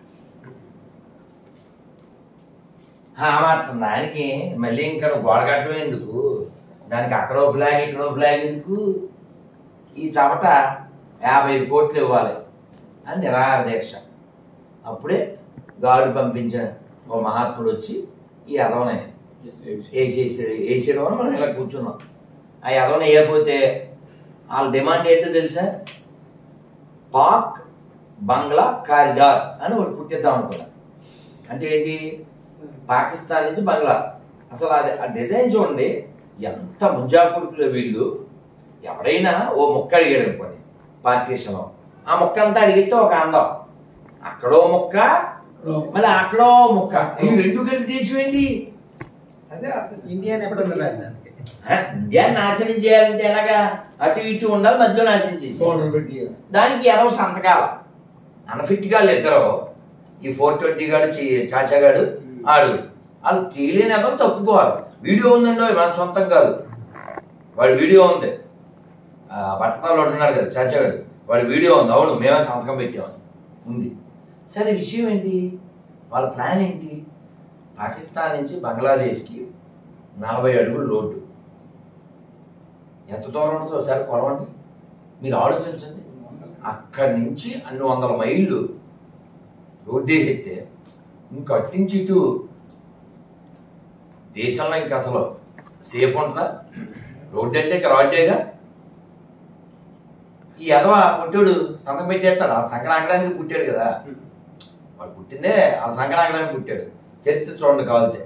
మాత్రం దానికి మళ్ళీ ఇంకా గోడ కట్టడం ఎందుకు? దానికి అక్కడో ఫ్లాగ్ ఇక్కడో ఫ్లాగ్ ఎందుకు? ఈ చవట యాభై ఐదు కోట్లు ఇవ్వాలి అని నిరాహార దీక్ష. అప్పుడే గాడు పంపించిన ఓ మహాత్ముడు వచ్చి ఈ యదవనే వేసేసాడు. వేసేయడం వల్ల మనం ఇలా కూర్చున్నాం. ఆ యదవన వేయకపోతే వాళ్ళ డిమాండ్ ఏంటో తెలుసా? పాక్ బంగ్లా కారిడార్ అని ఒకటి పుట్టిద్దాం అనుకున్నారు. అంటే ఏంటి? పాకిస్తాన్ నుంచి బంగ్లా. అసలు అది ఆ డిజైన్ చూడండి, ఎంత ముంజాకుడుకులో వీళ్ళు. ఎవరైనా ఓ ముక్క అడిగాడు అనుకోండి పార్టీషన్, ఆ ముక్క అంతా అడిగితే ఒక అందం, అక్కడో ముక్క మళ్ళీ అక్కడో ముక్క, ఈ రెండు కలిపి తీసివేయండి. అదే ఇండియా ఎప్పుడు ఇండియాని నాశనం చేయాలంటే ఎలాగా? అటు ఇటు ఉండాలి, మధ్యలో నాశనం చేసి దానికి ఎవరో సంతకాలు అన్ఫిట్ గాళ్ళు ఇద్దరు, ఈ ఫోర్ ట్వంటీ గాడు చాచాగాడు ఆడు, వాళ్ళు చేయలేని ఎవరు తప్పుకోవాలి. వీడియో ఉందండి, మన సొంతం కాదు, వాడి వీడియో ఉంది. బట్టతాలు ఉన్నారు కదా చాచాగాడు, వాడి వీడియో ఉంది. అవును మేమే సంతకం పెట్టామని ఉంది. సరే విషయం ఏంటి? వాళ్ళ ప్లాన్ ఏంటి? పాకిస్తాన్ నుంచి బంగ్లాదేశ్కి నలభై అడుగులు రోడ్డు. ఎంత దూరం ఉంటుందో ఒకసారి కొలవండి, మీరు ఆలోచించండి. అక్కడి నుంచి అన్ని వందల మైళ్ళు రోడ్డు వేస్తే ఇంకా అట్నుంచి ఇటు దేశంలో ఇంకా అసలు సేఫ్ ఉంటుందా? రోడ్డు అంటే ఇంకా రోడ్డేగా. ఈ ఎదవ పుట్టాడు సంతకం పెట్టేస్తాడు. ఆ సంకనాకడానికి పుట్టాడు కదా, వాడు పుట్టిందే ఆ సంకనాకడానికి పుట్టాడు. చరిత్ర చూడండి కావాలితే.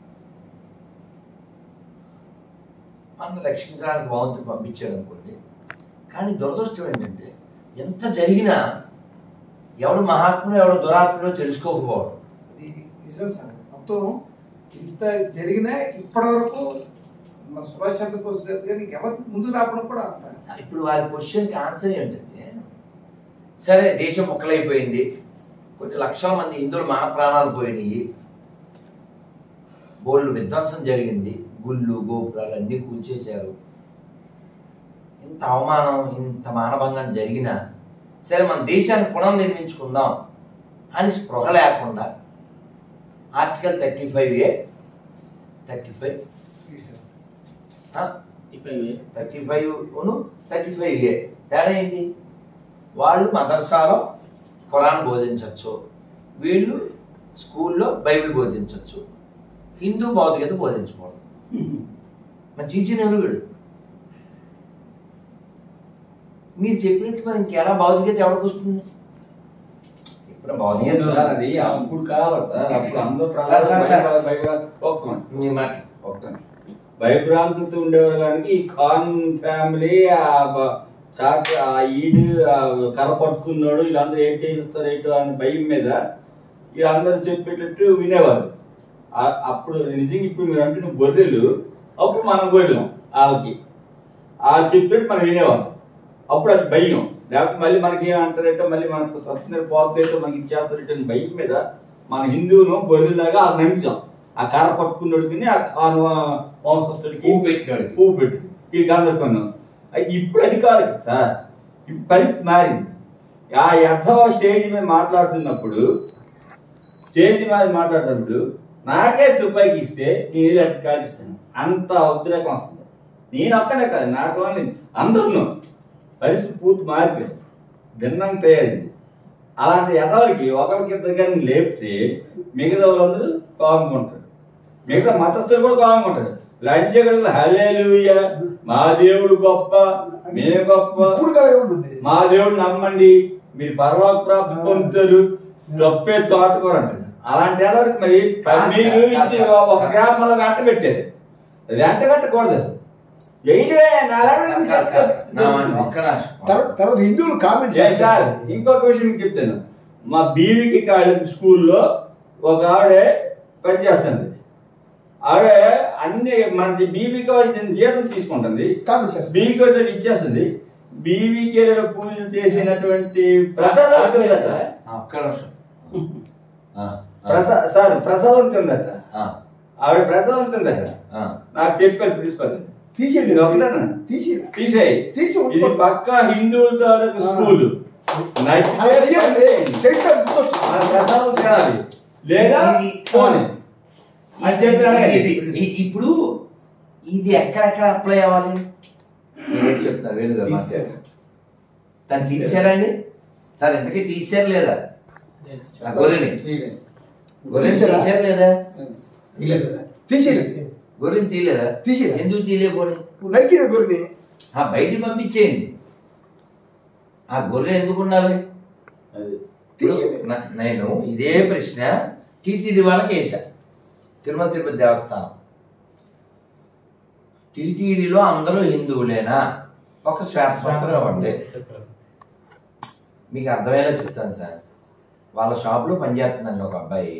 మన రక్షించడానికి బాగుంటుంది పంపించాడు అనుకోండి. కానీ దురదృష్టం ఏంటంటే ఎంత జరిగినా ఎవడు మహాత్ముడు ఎవడు దురాత్ముడో తెలుసుకోకపోవడం. అది నిజం సార్. మొత్తం ఇంత జరిగినా ఇప్పటి వరకు మన సుభాష్ చంద్రబోస్ గారు కానీ ఎవరు ముందు రావడం కూడా అంటారు. ఇప్పుడు వారి క్వశ్చన్కి ఆన్సర్ ఏంటంటే, సరే దేశం ముక్కలైపోయింది, కొన్ని లక్షల మంది హిందువులు మాన ప్రాణాలు పోయినాయి, బోళ్ళు విధ్వంసం జరిగింది, గుళ్ళు గోపురాలు అన్నీ కూల్చేశారు, ఇంత అవమానం ఇంత మానభంగం జరిగినా సరే మన దేశాన్ని పునర్నిర్మించుకుందాం అని స్పృహ లేకుండా article thirty five A thirty five thirty five thirty five ఏ తేడా ఏంటి? వాళ్ళు మదర్సాలో ఖురాన్ బోధించవచ్చు, వీళ్ళు స్కూల్లో బైబిల్ బోధించవచ్చు, హిందూ భౌతికత బోధించకూడదు. మరి చీచిన ఎవరు? మీరు చెప్పినట్టు మరి ఇంకెలా భౌతికత ఎవరికి వస్తుంది? ఇప్పుడు భౌతికత అది అప్పుడు కావాలి సార్. అప్పుడు అందరూ భయభ్రాంతితో ఉండేవారు. కానీ ఈ ఖాన్ ఫ్యామిలీ చాట్ ఆ ఈడు కర్ర పట్టుకున్నాడు, వీళ్ళందరూ ఏం చేయిస్తారు ఏంటో అని భయం మీద వీళ్ళందరూ చెప్పేటట్టు వినేవారు. అప్పుడు నిజంగా ఇప్పుడు మీరు అంటే నువ్వు గొర్రెలు, అప్పుడు మనం గొర్రెలం వాళ్ళకి. వాళ్ళు చెప్పేట్టు మనం వినేవాళ్ళం. అప్పుడు అది భయం. లేకపోతే మళ్ళీ మనకి ఏమంటారంటే మళ్ళీ మనకు స్వతంత్రం పోతుందో మనకి ఇచ్చేస్తారంటే భయం మీద మన హిందువును గొర్రెలాగా వాళ్ళు నమ్మించాం. ఆ కర్ర పట్టుకున్నోడికి ఆ ఖాన్ వంశస్థుడికి పువ్వు పెట్టినాడు పువ్వు పెట్టు ఈ గందరకొన్నాం. ఇప్పుడు అది కాదు సార్, ఇప్పుడు పరిస్థితి మారింది. ఆ యథవ స్టేజ్ మీద మాట్లాడుతున్నప్పుడు స్టేజ్ మీద మాట్లాడుతున్నప్పుడు నాకే తుపాకి ఇస్తే నేను అట్టు కాల్చిస్తాను, అంత ఉద్రేకం వస్తుంది. నేను ఒక్కడే కాదు, నాకు అందరూ పరిస్థితి పూర్తి మారిపోయింది, భిన్నంగా తయారైంది. అలాంటి యథవలకి ఒకరికి ఇద్దరు కానీ లేపితే మిగతా వాళ్ళందరూ కాముకుంటారు, మిగతా మతస్థులు కూడా కాముకుంటారు. లంచగడుగులు హల్లెలూయా మా దేవుడు గొప్ప, మేము గొప్ప, మా దేవుడు నమ్మండి, మీరు పరలోక ప్రాప్తి పొందుతారు, గొప్పే తోటకూరంటారు. అలాంటి ఎవరికి మరి మీరు ఒక గ్రామంలో వెంట పెట్టారు, వెంట కట్టకూడదు. తర్వాత హిందువులు కామెంట్ సార్. ఇంకొక విషయం మీకు చెప్తాను. మా బీవికి కాలేజ్ స్కూల్లో ఒక ఆవిడ పనిచేస్తుంది. ఆవిడ అన్ని మన బీవికి వాడి జీతం తీసుకుంటుంది, బీవికి ఇచ్చేస్తుంది. బీవికి పూజలు చేసినటువంటి ప్రసాదం తిందట. సార్ ప్రసాదం తిందట, ఆవిడ ప్రసాదం తిందట. నాకు చెప్పారు ప్రిన్సిపల్, తీసేయి ఇది పక్కా హిందువుల తాలూకు స్కూల్, ప్రసాదం తినాలి లేదా పోనీ. ఇప్పుడు ఇది ఎక్కడెక్కడ అప్లై అవ్వాలి మీరేం చెప్తున్నారు? వేణుగారు తను తీసారండి సార్, ఇంతకీ తీసారు లేదా? గొర్రెని గొర్రెని తీసారు లేదా? తీసేయండి. గొర్రెని తీయలేదా? తీసే ఎందుకు తీయలేకపోయి? నరికిన గొర్రెని బయటికి పంపించేయండి. ఆ గొర్రె ఎందుకు ఉండాలి? నేను ఇదే ప్రశ్న టీటీడీ వాళ్ళకి వేసా. తిరుమల తిరుపతి దేవస్థానం టీటీడీలో అందరూ హిందువులేనా? ఒక శ్వేతపత్రం ఇవ్వండి. మీకు అర్థమయ్యేలా చెప్తాను సార్. వాళ్ళ షాప్లో పనిచేస్తుందండి ఒక అబ్బాయి.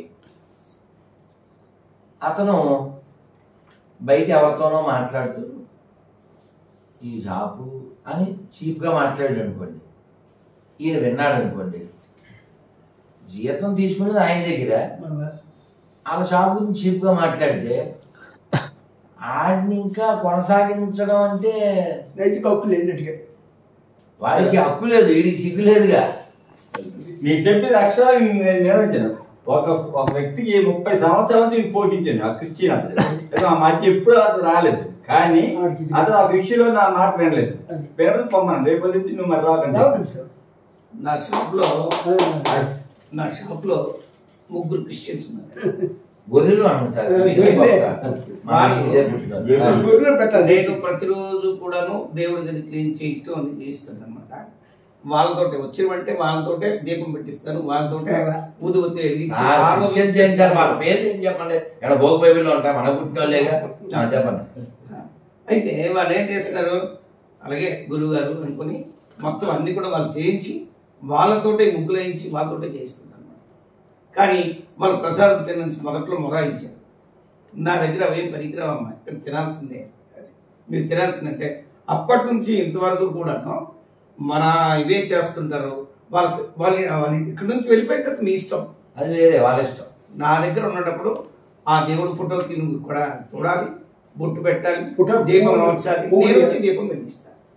అతను బయట ఎవరితోనో మాట్లాడుతూ ఈ షాపు అని చీప్గా మాట్లాడాడు అనుకోండి, ఈయన విన్నాడు అనుకోండి, జీతం తీసుకునేది ఆయన దగ్గర, వాళ్ళ షాప్ గురించి చీప్గా మాట్లాడితే ఆడిని ఇంకా కొనసాగించడం అంటే నైతిక హక్కు లేనట్టుగా, వారికి హక్కు లేదు, వీడికి సిగ్గు లేదుగా. మీరు చెప్పేది అక్షరాలు నేను నిర్వహించాను. ఒక ఒక వ్యక్తికి ముప్పై సంవత్సరాల నుంచి పోషించాను ఆ క్రిస్టియన్ అతను. ఆ మధ్య ఎప్పుడు అతను రాలేదు, కానీ అతను ఆ విషయంలో నా మాట వినలేదు. పేరు పొమ్మను రేపు నుంచి నువ్వు మరి రాకండి. నా షాప్ లో నా షాప్ లో ముగ్గురు క్రిస్టియన్స్ ఉన్నారు. గొర్రెలు అన్న సార్, గొర్రెలు పెట్టాలి. నేను ప్రతిరోజు కూడాను దేవుడి గది క్లీన్ చేయించడం అన్ని చేయిస్తాను అనమాట. వాళ్ళతో వచ్చినవంటే వాళ్ళతోటే దీపం పెట్టిస్తాను, వాళ్ళతో ఊదుబత్తి చెప్పండి. భోగ బైబిల్లో ఉంటాయి మన పుట్టినోళ్ళేగా, చెప్పండి. అయితే వాళ్ళు ఏం చేస్తున్నారు, అలాగే గురువు గారు అనుకుని మొత్తం అన్ని కూడా వాళ్ళు చేయించి వాళ్ళతోటే ముగ్గులు వేయించి వాళ్ళతోటే చేయిస్తున్నారు అనమాట. కానీ వాళ్ళు ప్రసాదం తినని మొదట్లో మొరాయించారు. నా దగ్గర అవేం పనికిరావమ్మా, ఇక్కడ తినాల్సిందే, మీరు తినాల్సిందంటే అప్పటి నుంచి ఇంతవరకు కూడా మన ఇవే చేస్తుంటారు. వాళ్ళకి వాళ్ళ వాళ్ళ ఇక్కడ నుంచి వెళ్ళిపోయిన తర్వాత మీ ఇష్టం, అది వేరే వాళ్ళ ఇష్టం. నా దగ్గర ఉన్నప్పుడు ఆ దేవుడి ఫోటోకి నువ్వు కూడా చూడాలి, బొట్టు పెట్టాలి, దీపం మార్చాలి, నేను వచ్చి దీపం వెలిగిస్తాను.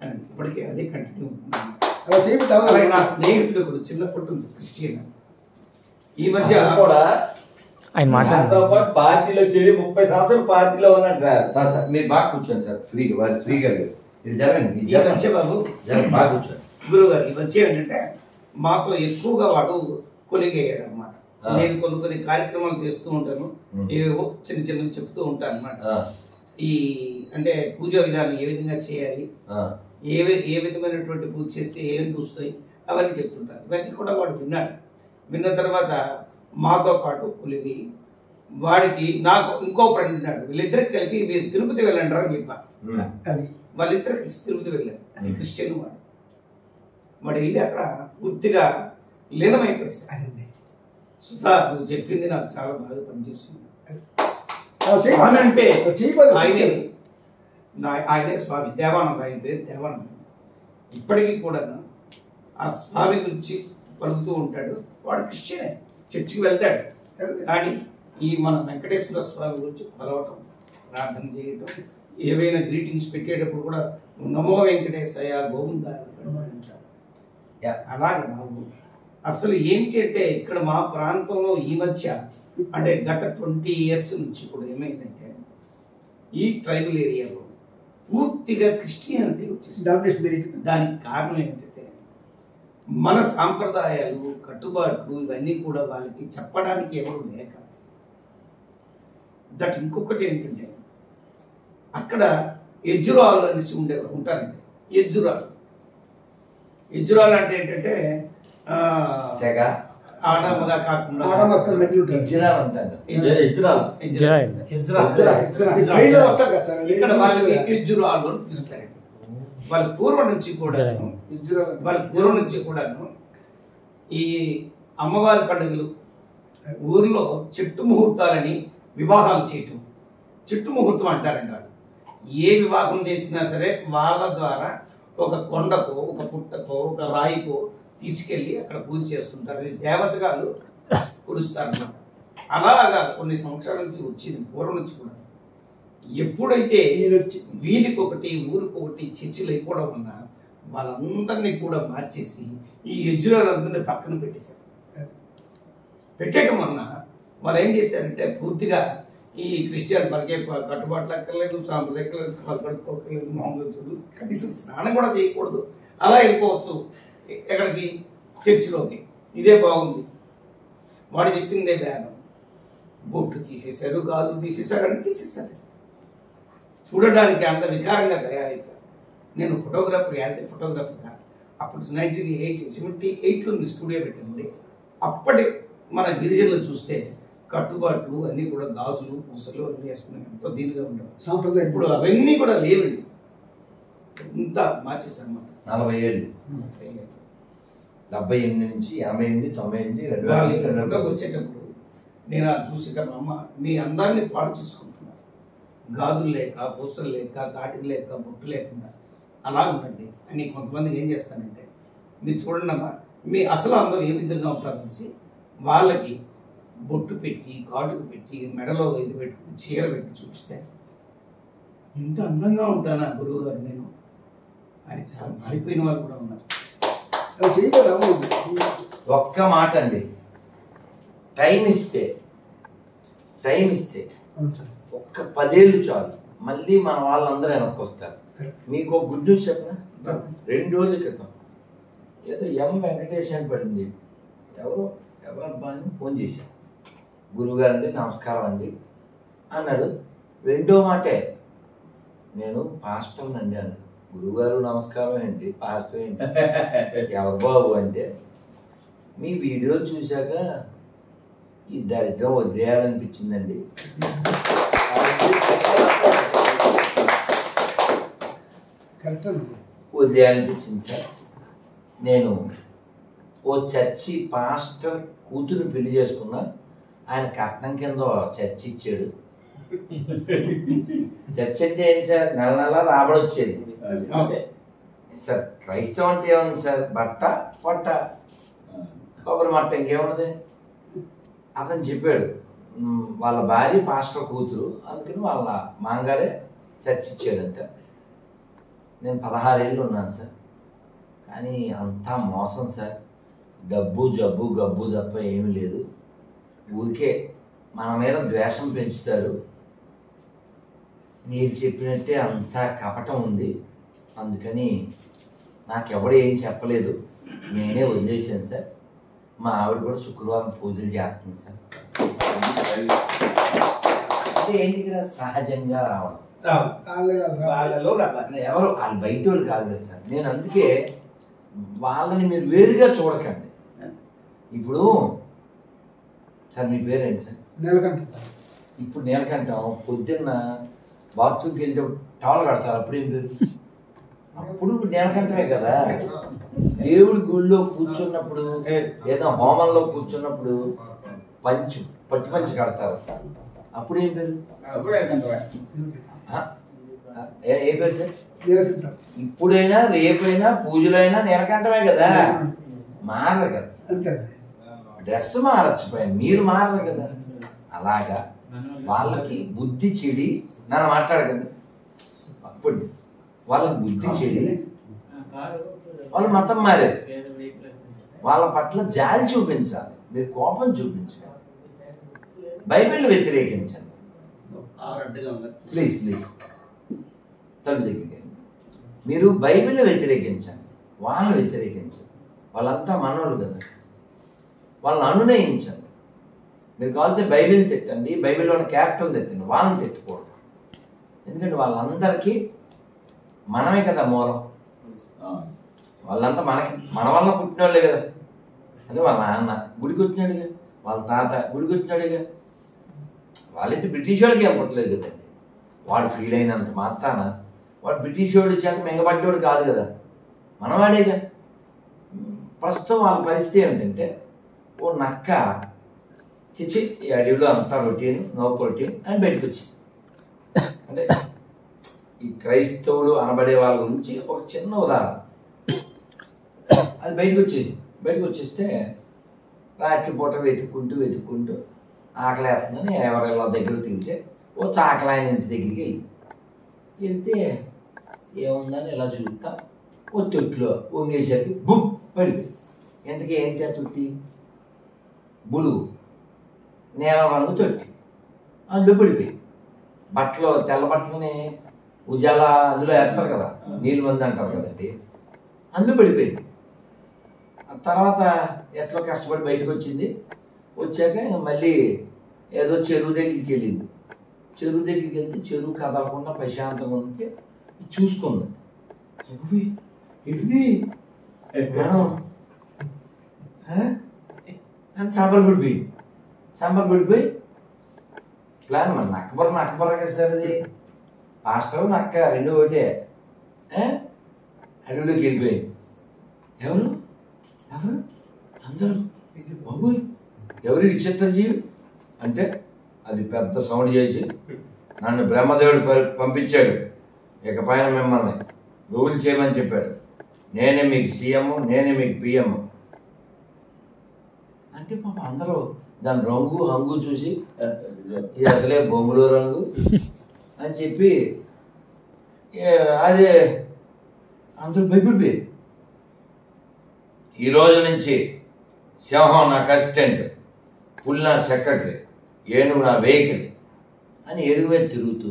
అని ఇప్పటికే అదే కంటిన్యూ ఉంటుంది. అలా చేయబోతావా? అలాగే నా స్నేహితుడు కూడా చిన్నప్పటి నుంచి క్రిస్టియన్. ఈ మధ్య ఆయన కూడా ఆయన నాతో మాట్లాడారు. పాటు పార్టీలో చేరి ముప్పై సంవత్సరాలు పార్టీలో ఉన్నాడు సార్. సార్ సార్ మీరు బాగా కూర్చోండి సార్, ఫ్రీగా వారు ఫ్రీగా లేదు ఇది జరగండి, మీరు ఈ మధ్య జరగండి. బాబు జరగండి, బాగా కూర్చోండి. గురువు గారు ఈ మధ్య ఏంటంటే మాతో ఎక్కువగా వాడు కొలిగేయాడు అనమాట. ఆ. నేను కొన్ని కొన్ని కార్యక్రమాలు చేస్తూ ఉంటాను, ఉం. ఏవో చిన్న చిన్నవి చెప్తూ ఉంటాను అనమాట. ఆ, ఈ అంటే పూజా విధానం ఏ విధంగా చేయాలి, ఆ, ఏ వి- ఏ విధమైనటువంటి పూజ చేస్తే ఏమేమి చూస్తాయి అవన్నీ చెప్తుంటాను. ఇవన్నీ కూడా వాడు విన్నాడు. విన్న తర్వాత మాతో పాటు కొలిగి వాడికి నాకు ఇంకో ఫ్రెండ్ ఉన్నాడు. వీళ్ళిద్దరికి కలిపి మీరు తిరుపతి వెళ్ళంటారు అని చెప్పా. ఉమ్, అది వాళ్ళిద్దరు కలిసి తిరుపతి వెళ్ళారు. అది ఉం. క్రిస్టియన్ వాడు. వాడు వెళ్ళి అక్కడ పూర్తిగా లీనమైపోయాడు. అదండి. సుధా నువ్వు చెప్పింది నాకు చాలా బాగా పనిచేస్తుంది. అలా చేయబోతా- అంటే అలా చేయబోతా ఆయనే తీసుకెళ్ళు. నా- ఆయనే స్వామి దేవానంద, ఆయన పేరు దేవానంద. ఇప్పటికీ కూడా ఆ స్వామి గురించి పలుకుతూ ఉంటాడు. వాడు క్రిస్టియనే, చర్చికి వెళ్తాడు. కానీ ఈ మన వెంకటేశ్వర స్వామి గురించి పలవటం, ప్రార్థన చేయటం, ఏవైనా గ్రీటింగ్స్ పెట్టేటప్పుడు కూడా నువ్వు నమో వెంకటేశయ్య గోవింద అంటారు. యా. అలాగే బాబు అసలు ఏంటి అంటే ఇక్కడ మా ప్రాంతంలో ఈ మధ్య అంటే గత ట్వంటీ ఇయర్స్ నుంచి కూడా ఏమైందంటే ఈ ట్రైబల్ ఏరియాలో పూర్తిగా క్రిస్టియానిటీ వచ్చేసింది. డామినేషన్ పెరిగింది. దానికి దానికి కారణం ఏంటంటే మన సాంప్రదాయాలు కట్టుబాట్లు ఇవన్నీ కూడా వాళ్ళకి చెప్పడానికి ఎవరు లేక, దట్ ఇంకొకటి ఏంటంటే అక్కడ ఎజ్జురాలు అనేసి ఉండే ఉంటారండి. ఎజ్జురాలు ఎజ్జురాలు అంటే ఏంటంటే ఆ, తెగ ఆడమ్మగా కాకుండా ఆడమక్కలు మధ్యలో ఉంటారు. ఇజ్రాయల్ ఉంటాను. ఎజ్జురాలు. ఇజ్రాయల్. ఎజ్జురాలు. ఇజ్రాయెల్. ఇజ్రాయెల్. ఇజ్రాయెల్. ఈ ట్రైన్లో వస్తారు కదా సార్, ఇక్కడ అది వాళ్ళకి ఇజ్రాయెల్. ఎజ్జురాలు అని పిలుస్తారండి. వాళ్ళ పూర్వం నుంచి కూడా ఇజ్రాయెల్. ఇజ్రాయెల్. వాళ్ళ పూర్వం నుంచి కూడాను ఈ అమ్మవారి పండుగలు ఊర్లో చెట్టు ముహూర్తాలని వివాహాలు చేయటం, చెట్టు ముహూర్తం అంటారంట. ఏ వివాహం చేసినా సరే వాళ్ళ ద్వారా ఒక కొండకో ఒక పుట్టకో ఒక రాయికో తీసుకెళ్ళి అక్కడ పూజ చేస్తుంటారు. అది దేవతగాలు కురుస్తారు అన్నమాట. అలాగా కొన్ని సంవత్సరాల నుంచి వచ్చింది, పూర్వం నుంచి కూడా. ఎప్పుడైతే ఈయన వచ్చి వీధికి ఒకటి ఊరికి ఒకటి చర్చిలు అయిపోవడం వల్ల వాళ్ళందరినీ కూడా మార్చేసి ఈ యజ్ఞులందరినీ పక్కన పెట్టేశారు. పెట్టేయటం వలన వాళ్ళు ఏం చేశారంటే పూర్తిగా ఈ క్రిస్టియన్ మనకే కట్టుబాట్లు ఎక్కర్లేదు, సాంప్రదాయం కాలు కట్టుకోకర్లేదు, మామూలు చదువు కనీసం స్నానం కూడా చేయకూడదు, అలా వెళ్ళిపోవచ్చు ఎక్కడికి చర్చిలోకి. ఇదే బాగుంది, వాడు చెప్పిందే వేదం. బొట్టు తీసేశారు, గాజులు తీసేశారు, అన్ని తీసేశారు. చూడడానికి అంత వికారంగా తయారైపోయారు. నేను ఫోటోగ్రాఫర్, యాజ్ ఏ ఫోటోగ్రాఫర్గా అప్పుడు నైన్టీన్ ఎయిటీ సెవెంటీ ఎయిట్లో స్టూడియో పెట్టింది. అప్పటి మన గిరిజనులు చూస్తే కట్టుబాట్లు అన్నీ కూడా గాజులు పూసలు అన్నీ వేసుకుని ఎంతో దీనిగా ఉండవు. సాంప్రదాయం ఇప్పుడు అవన్నీ కూడా లేవండి, ఇంత మార్చేసారు అన్నమాట. నలభై ఏళ్ళు డెబ్బై ఎనిమిది నుంచి ఎనభై ఎనిమిది తొంభై ఎనిమిది రెండు వేల వాళ్ళు రెండు ఫోటోకి వేల వచ్చేటప్పుడు నేను అది చూసి కదా అమ్మ మీ అందాన్ని పాడు చేసుకుంటున్నారు, గాజులు లేక పూసలు లేక కాటికి లేక బొట్టు లేకుండా అలా ఉండండి అని. కొంతమంది ఏం చేస్తానంటే మీరు చూడండి అమ్మా మీ అసలు అందరూ ఏ విధంగా ఉంటారు అనేసి వాళ్ళకి బొట్టు పెట్టి కాటుకు పెట్టి మెడలో ఇది పెట్టుకుని చీర పెట్టి చూపిస్తే ఇంత అందంగా ఉంటానా గురువు గారు నేను అని చాలా మారిపోయిన వాళ్ళు కూడా ఉన్నారు. అలా చేయలేదు. అవ్వదు. ఒక్క మాట అండి, టైం ఇస్తే టైం ఇస్తే అవును సార్. ఒక్క పదేళ్ళు చాలు, మళ్ళీ మన వాళ్ళందరూ వెనక్కి వస్తారు. మీకు ఒక గుడ్ న్యూస్ చెప్పనా? రెండు రోజుల క్రితం ఏదో ఎం వెంకటేష్ అని పడింది, ఎవరో ఎవరబ్బా అని ఫోన్ చేశాను. గురువుగారు అండి నమస్కారం అండి అన్నాడు. రెండో మాటే నేను పాస్టర్ అండి అన్నాడు. గురువుగారు నమస్కారం ఏంటి, పాస్టర్ ఏంటి, ఎవరు బాబు అంటే మీ వీడియోలు చూశాక ఈ దరిద్రం వదిలేయాలనిపించిందండి. కరెక్ట్ అండి. వదిలేయాలనిపించింది సార్. నేను ఓ చర్చి పాస్టర్ కూతురు పెళ్లి చేసుకున్నా, ఆయన కట్నం కింద చర్చి ఇచ్చాడు. చర్చ్ అంటే ఏంటి సార్, నెల నెల రాబడి వచ్చేది. ఓకే సార్ క్రైస్తవం అంటే ఏముంది సార్, బట్ట పొట్ట కొబ్బరి మట్ట, ఇంకేమున్నది. అతను చెప్పాడు "ఉమ్, వాళ్ళ భార్య పాస్టర్ కూతురు, అందుకని వాళ్ళ మాంగారే చర్చ్ ఇచ్చాడంట. నేను పదహారేళ్ళు ఉన్నాను సార్. కానీ అంతా మోసం సార్. డబ్బు జబ్బు గబ్బు తప్ప ఏమీ లేదు. ఊరికే మన మీద ద్వేషం పెంచుతారు. మీరు చెప్పినట్టే అంతా కపటం ఉంది. అందుకని నాకెవడు ఏం చెప్పలేదు, నేనే వదిలేసాను సార్. మా ఆవిడ కూడా శుక్రవారం పూజలు చేస్తుంది సార్. అంటే ఏంటి ఇక్కడ సహజంగా రావడం, వాళ్ళలో అంటే ఎవరు వాళ్ళు బయట వాళ్ళు కాదు కదా సార్. నేను అందుకే వాళ్ళని మీరు వేరుగా చూడకండి. ఇప్పుడు సార్ మీ పేరేంటి సార్? నెలకంట సార్. ఇప్పుడు నేలకంటాం. పొద్దున్న బాత్రూమ్కి వెళ్తే టవల్ కడతారు, అప్పుడేం పేరు? అప్పుడు నేలకంటమే కదా. దేవుడి గుళ్ళో కూర్చున్నప్పుడు, ఏదో హోమంలో కూర్చున్నప్పుడు పంచు పట్టు పంచి కడతారు, అప్పుడేం పేరు? ఏ ఏ పేరు సార్? నెలకంట. ఇప్పుడైనా రేపైనా పూజలైనా నేలకంటమే కదా, మారరు కదా. అంతే. డ్రెస్ మారచ్చు పైన, మీరు మారరు కదా. అలాగా వాళ్ళకి బుద్ధి చెడి, నన్ను మాట్లాడకండి. అప్పుడు వాళ్ళకి బుద్ధి చెడి వాళ్ళు మతం మారారు. వాళ్ళ పట్ల జాలి చూపించాలి, మీరు కోపం చూపించాలి. బైబిల్ వ్యతిరేకించండి ప్లీజ్ ప్లీజ్. తలుపు దగ్గరికి మీరు బైబిల్ని వ్యతిరేకించండి, వాళ్ళని వ్యతిరేకించండి. వాళ్ళంతా మనోళ్ళు కదా, వాళ్ళని అనునయించండి. మీరు కావాలంటే బైబిల్ తిట్టండి, బైబిల్లో ఉన్న క్యారెక్టర్లు తిట్టండి, వాళ్ళని తిట్టకూడదు. ఎందుకంటే వాళ్ళందరికీ మనమే కదా మూలం. వాళ్ళంతా మనకి మన వల్ల పుట్టిన వాళ్ళే కదా. అంటే వాళ్ళ నాన్న గుడికి వచ్చినాడుగా, వాళ్ళ తాత గుడికి వచ్చినాడుగా. వాళ్ళైతే బ్రిటిష్ వాళ్ళకి ఏం పుట్టలేదు కదండి. వాడు ఫీల్ అయినంత మాత్రాన వాడు బ్రిటిష్ వాడు చేత మెంగబడ్డవాడు కాదు కదా, మనవాడేగా. ప్రస్తుతం వాళ్ళ పరిస్థితి ఏమిటంటే, ఓ నక్క చిచి ఈ అడవిలో అంతా రొటీన్, నో ప్రోటీన్ అని బయటకు వచ్చింది. అంటే ఈ క్రైస్తవులు అనబడే వాళ్ళ గురించి ఒక చిన్న ఉదాహరణ. అది బయటకు వచ్చేసి బయటకు వచ్చేస్తే రాత్రిపూట వెతుక్కుంటూ వెతుక్కుంటూ ఆకలి వేస్తుందని ఎవరెళ్ళ దగ్గర తిరిగితే ఓ చాకలాయన ఇంటి దగ్గరికి వెళ్ళి వెళ్తే ఏముందని ఇలా చూస్తా ఓ తొట్టిలో వంగేసరికి బుక్ పడిపోయి. ఎంతకీ ఏంటి ఆ తొట్టి? బులుగు నీలం రంగు తొట్టి, అందులో పడిపోయి. బట్టలు తెల్ల బట్టలని ఉజాల అందులో వేస్తారు కదా, నీళ్ళు మంది అంటారు కదండి, అందులో పడిపోయింది. తర్వాత ఎట్లా కష్టపడి బయటకు వచ్చింది. వచ్చాక మళ్ళీ ఏదో చెరువు దగ్గరికి వెళ్ళింది. చెరువు దగ్గరికి వెళ్తే చెరువు కదలకుండా ప్రశాంతంగా ఉంటే చూసుకుంది. ఇది మేడం అని సాంబార్ పడిపోయి సాంబార్ పడిపోయి ప్లాన్ మన నక్కబర నక్కబర కదా సార్. అది పాస్టర్ నక్క రెండు ఒకటే. అడవిలోకి వెళ్ళిపోయింది. ఎవరు ఎవరు అందరూ బాబు ఎవరు విచిత్ర జీవి అంటే అది పెద్ద సౌండ్ చేసి నన్ను బ్రహ్మదేవుడు పంపించాడు, ఇక పైన మిమ్మల్ని రూల్ చేయమని చెప్పాడు. నేనే మీకు సీఎం, నేనే మీకు పిఎం అంటే పాప అందరూ దాని రంగు హంగు చూసి ఇది అసలే బొంగులో రంగు అని చెప్పి అదే అందరూ భయపడిపోయారు. ఈ రోజు నుంచి సింహం నాకు అసిస్టెంట్, పులి నా సెక్రటరీ, ఏనుగు నా వెహికల్ అని ఎరుగు మీద తిరుగుతూ,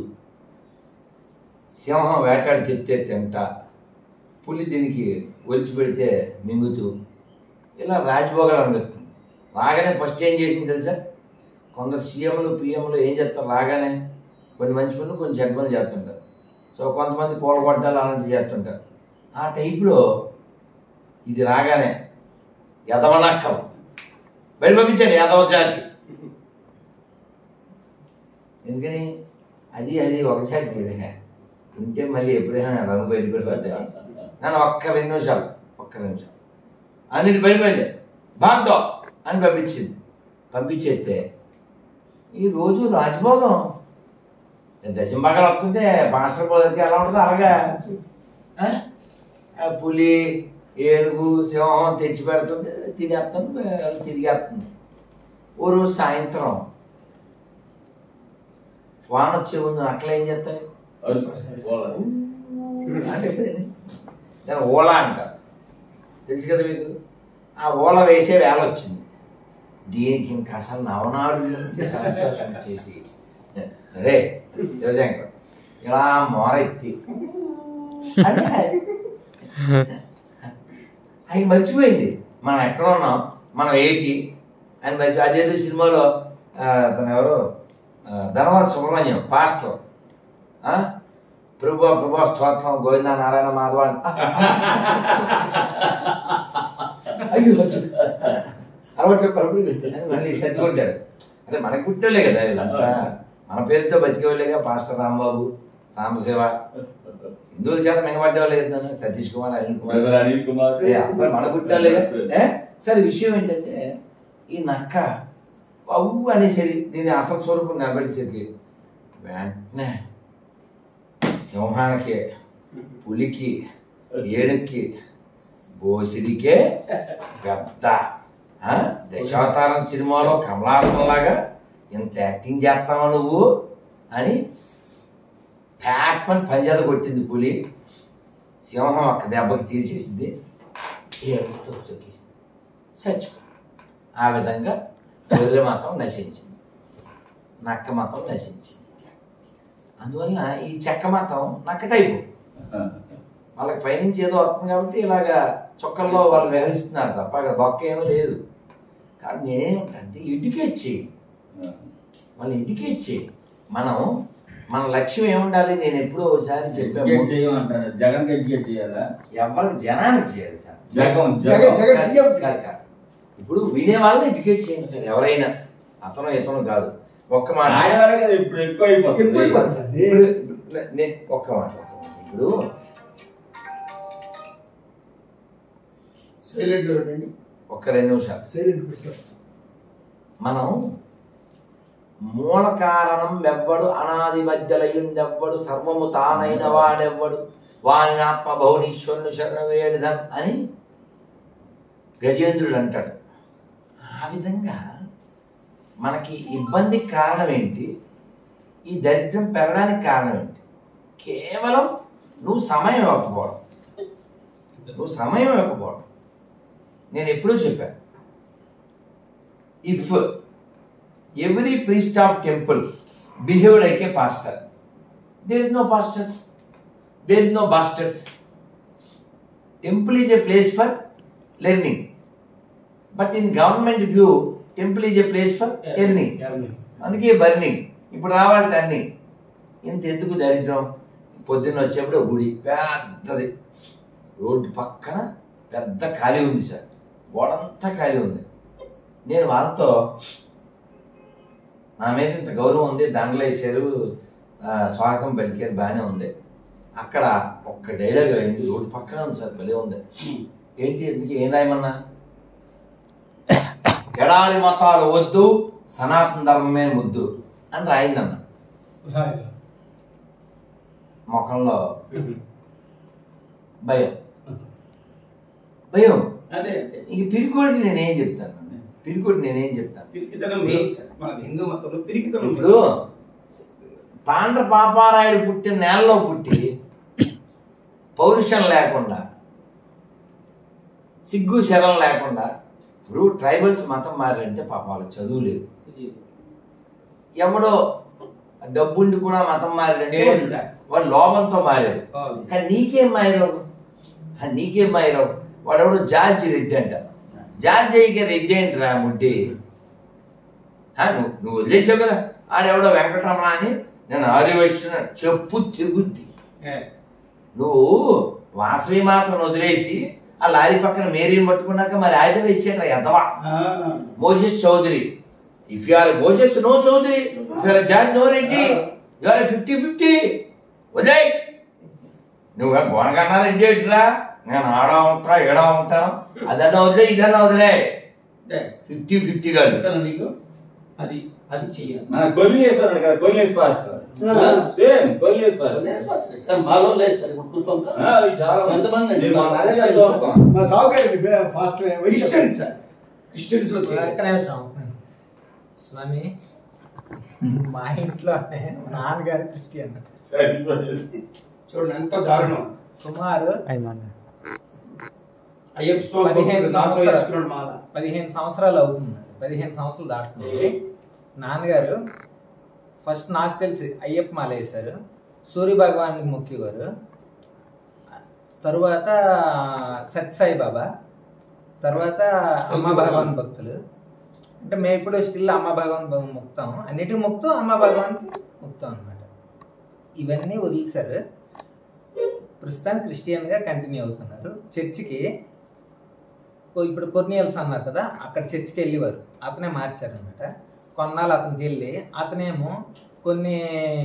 సింహం వేటాడి తిరితే తింటా, పులి దీనికి ఒలిచి పెడితే మింగుతూ, ఇలా రాజభోగాలు అనిపిస్తుంది. రాగానే ఫస్ట్ ఏం చేసింది తెలుసా? కొందరు సీఎంలు పిఎంలు ఏం చేస్తారు, రాగానే కొన్ని మంచి పనులు కొన్ని చెడ్డ పనులు చేస్తుంటారు. సో కొంతమంది కూలగొట్టాలు అలాంటివి చేస్తుంటారు. ఆ టైప్లో ఇది రాగానే ఎదవనక్కలు బయట పంపించండి, ఎదవ జాతి. ఎందుకని అది అది ఒక జాతి కదా, ఉంటే మళ్ళీ ఎప్పుడైనా రంగు బయట పెడిపోద్దని నన్ను ఒక్క రెండు నిమిషాలు ఒక్క నిమిషాలు అన్నిటి బయటపోయింది బాగుందో అని పంపించింది. పంపించేస్తే ఈరోజు రాజభోగం దశంభాగాలు వస్తుంటే పాస్టర్ పోతే ఎలా ఉంటుందో అలాగా పులి ఏనుగు సింహం తెచ్చి పెడుతుంటే తినేస్తుంది, తిరిగేస్తుంది. ఓ రోజు సాయంత్రం వాన వచ్చే ముందు అట్లా ఏం చేస్తాయి, అంటే దాని ఓలా అంటారు, తెలుసు కదా మీకు. ఆ ఓల వేసే వేళ వచ్చింది. దీనికి ఇంకా అసలు నవనాడు నుంచి సంతోషం చేసి అరే శివశంకర్ ఇలా మోరెత్తి అంటే అది మర్చిపోయింది మనం ఎక్కడ ఉన్నాం, మనం ఏంటి అని మర్చి. అదేదో సినిమాలో తను ఎవరు ధనవర సుబ్రహ్మణ్యం పాస్టర్, ప్రభు ప్రభా స్తోత్రం గోవింద నారాయణ మాధవ అయ్యో అలవాటు పరుపుడు మళ్ళీ సర్దుకుంటాడు. అంటే మనకు పుట్టినోళ్ళే కదా వీళ్ళంతా, మన పేరుతో బతికేవాళ్ళేగా. పాస్టర్ రాంబాబు, సాంబశివ, హిందువుల చేత మిగబడ్డేవాళ్ళే కదా, సతీష్ కుమార్, అనిల్ కుమార్, అనిల్ కుమార్ అందరు మన పుట్టినోళ్ళేగా. సరే విషయం ఏంటంటే ఈ నక్క అవ్వు అనేసరి దీని అసలు స్వరూపం నిలబెట్టేసరికి వెంటనే సింహానికి, పులికి, ఏడుకి, బోసిడికే పెద్ద దశావతారం సినిమాలో కమలాసన్ లాగా ఇంత యాక్టింగ్ చేస్తావా నువ్వు అని ప్యాక్ పని పంజాద కొట్టింది పులి. సింహం ఒక్క దెబ్బకి చీల్చేసింది, ఏడుతో తొక్కేసింది, చచ్చిపో. ఆ విధంగా గొర్రె మతం నశించింది, నక్క మతం నశించింది. అందువల్ల ఈ చెక్క మతం నక్క టైపు. వాళ్ళకి పైనుంచి ఏదో వస్తుంది కాబట్టి ఇలాగా చొక్కల్లో వాళ్ళు వ్యవహరిస్తున్నారు తప్ప అక్కడ బొక్క ఏమో లేదు. కాబట్టి నేనేమిటంటే ఎడ్యుకేట్ చేయి, వాళ్ళు ఎడ్యుకేట్ చేయి. మనం మన లక్ష్యం ఏముండాలి, నేను ఎప్పుడో ఒకసారి చెప్పాను, జగన్ ఎడ్యుకేట్ చేయాలా, ఎవరికి జనానికి చేయాలి సార్. జగన్ జగన్ ఇప్పుడు వినే వాళ్ళని ఎడ్యుకేట్ చేయండి సార్. ఎవరైనా అతను ఇతను కాదు. ఒక్క మాట ఇప్పుడు ఎక్కువ అయిపోతుంది. ఒక్క మాట ఇప్పుడు సైలెంట్ పెట్టండి, ఒక్క రెండు నిమిషాలు సైలెంట్ పెట్టండి. మనం మూల కారణం వెవ్వడు, అనాది మధ్యలయుండెవ్వడు, సర్వము తానైన వాడెవ్వడు, వాని ఆత్మ భౌనీశ్వరుని శరణ వేడుదన్ అని గజేంద్రుడు అంటాడు. ఆ విధంగా మనకి ఇబ్బందికి కారణం ఏంటి, ఈ దరిద్రం పెరగడానికి కారణం ఏంటి? కేవలం నువ్వు సమయం ఇవ్వకపోవడం, నువ్వు సమయం ఇవ్వకపోవడం. నేను ఎప్పుడూ చెప్పాను, if every priest of temple behave like a pastor, there is no pastors, there is no bastards. Temple is a place for learning, but in government view temple is a place for earning. అందుకే బర్నింగ్. ఇప్పుడు రావాలి టర్నింగ్. ఇంత ఎందుకు దరిద్రం? పొద్దున్న వచ్చేప్పుడు గుడి పెద్దది, రోడ్డు పక్కన పెద్ద ఖాళీ ఉంది సార్, గోడంతా ఖాళీ ఉంది. నేను వాళ్ళతో నా మీద ఇంత గౌరవం ఉంది, దండలు వేసారు, స్వాగతం పలికారు, బాగానే ఉంది. అక్కడ ఒక్క డైలాగ్ అయింది, రోడ్డు పక్కన ఉంది సార్, భలే ఉంది. ఏంటి ఎందుకు ఏం రాయమన్నా, ఎడారి మతాలు వద్దు, సనాతన ధర్మమే ముద్దు అని రాయిందన్న. ముఖంలో భయం, భయం. అదే ఇంక పిరికోడికి నేనేం చెప్తాను, పిరికోడి నేనేం చెప్తాను. పిరికితనం మెయిన్ సార్ మన హిందూ మతంలో. పిరికితనం ఇప్పుడు తాండ్ర పాపారాయుడు పుట్టిన నేలలో పుట్టి పౌరుషం లేకుండా, సిగ్గు శరం లేకుండా, ఇప్పుడు ట్రైబల్స్ మతం మారారంటే పాపం వాళ్ళకి చదువు లేదు. ఎవడో డబ్బుండి కూడా మతం మారాడంటే వాడు లోపంతో మారాడు. కానీ నీకేం మాయరావు, నీకేం మాయరావు. వాడెవడు జార్జి రెడ్డి అంట, జార్జి అయ్యకి రెడ్డి ఏంటి రా ముడ్డి, నువ్వు నువ్వు వదిలేసావు కదా. ఆడెవడో వెంకటరమణ అని నేను ఆర్యవైశ్య చెప్పు తిరుగుద్ది. నువ్వు వాసవి మాత్రం వదిలేసి ఆ లారీ పక్కన మేరీని పట్టుకున్నాక మరి ఆయన వేసాడు ఎదవా Moses Chowdary. If you are Moses no Chowdary, if you are George no Reddy, you are fifty fifty. వదిలేయ్, నువ్వు గోనగన్నా రెడ్డి ఏంటిరా, నేను ఆడా ఉంటా ఏడా ఉంటాను, అదన్నా వదిలే ఇదన్నా వదిలే, ఫిఫ్టీ ఫిఫ్టీ కాదు. నీకు అది అది చెయ్యాలి. మన కొల్లి వేస్తాడు కదా, కొల్లి వేసి పాస్టర్ సేమ్ కొల్లి వేసి పాస్టర్ మాలో లేదు సార్. ఇప్పుడు ఎంతమంది మా సాగుగారి ఫాస్ట్ క్రిస్టియన్స్ సార్, క్రిస్టియన్స్ లో స్వామి మా ఇంట్లోనే నాన్నగారు క్రిస్టియన్. చూడండి ఎంత దారుణం. సుమారు అయ్యప్ప స్వామి పదిహేను నాతో సంవత్సరాలు వేసుకున్నాడు మాల. పదిహేను సంవత్సరాలు అవుతుంది. పదిహేను సంవత్సరాలు దాటుతుంది. నాన్నగారు ఫస్ట్ నాకు తెలిసి అయ్యప్ప మాల వేశారు, సూర్య భగవానికి మొక్కేవారు, తరువాత సత్యసాయి బాబా, తర్వాత అమ్మ భగవాన్ భక్తులు. అంటే మేము ఇప్పుడు స్టిల్ అమ్మ భగవాన్ మొక్తాం, అన్నిటికీ మొక్తూ అమ్మ భగవాన్కి మొక్తాం అనమాట. ఇవన్నీ వదిలేశారు. ప్రస్తుతానికి క్రిస్టియన్గా కంటిన్యూ అవుతున్నారు. చర్చికి ఇప్పుడు కొర్నియల్స్ అన్నారు కదా, అక్కడ చర్చికి వెళ్ళేవారు. అతనే మార్చారనమాట. కొన్నాళ్ళు అతనికి వెళ్ళి అతనేమో కొన్ని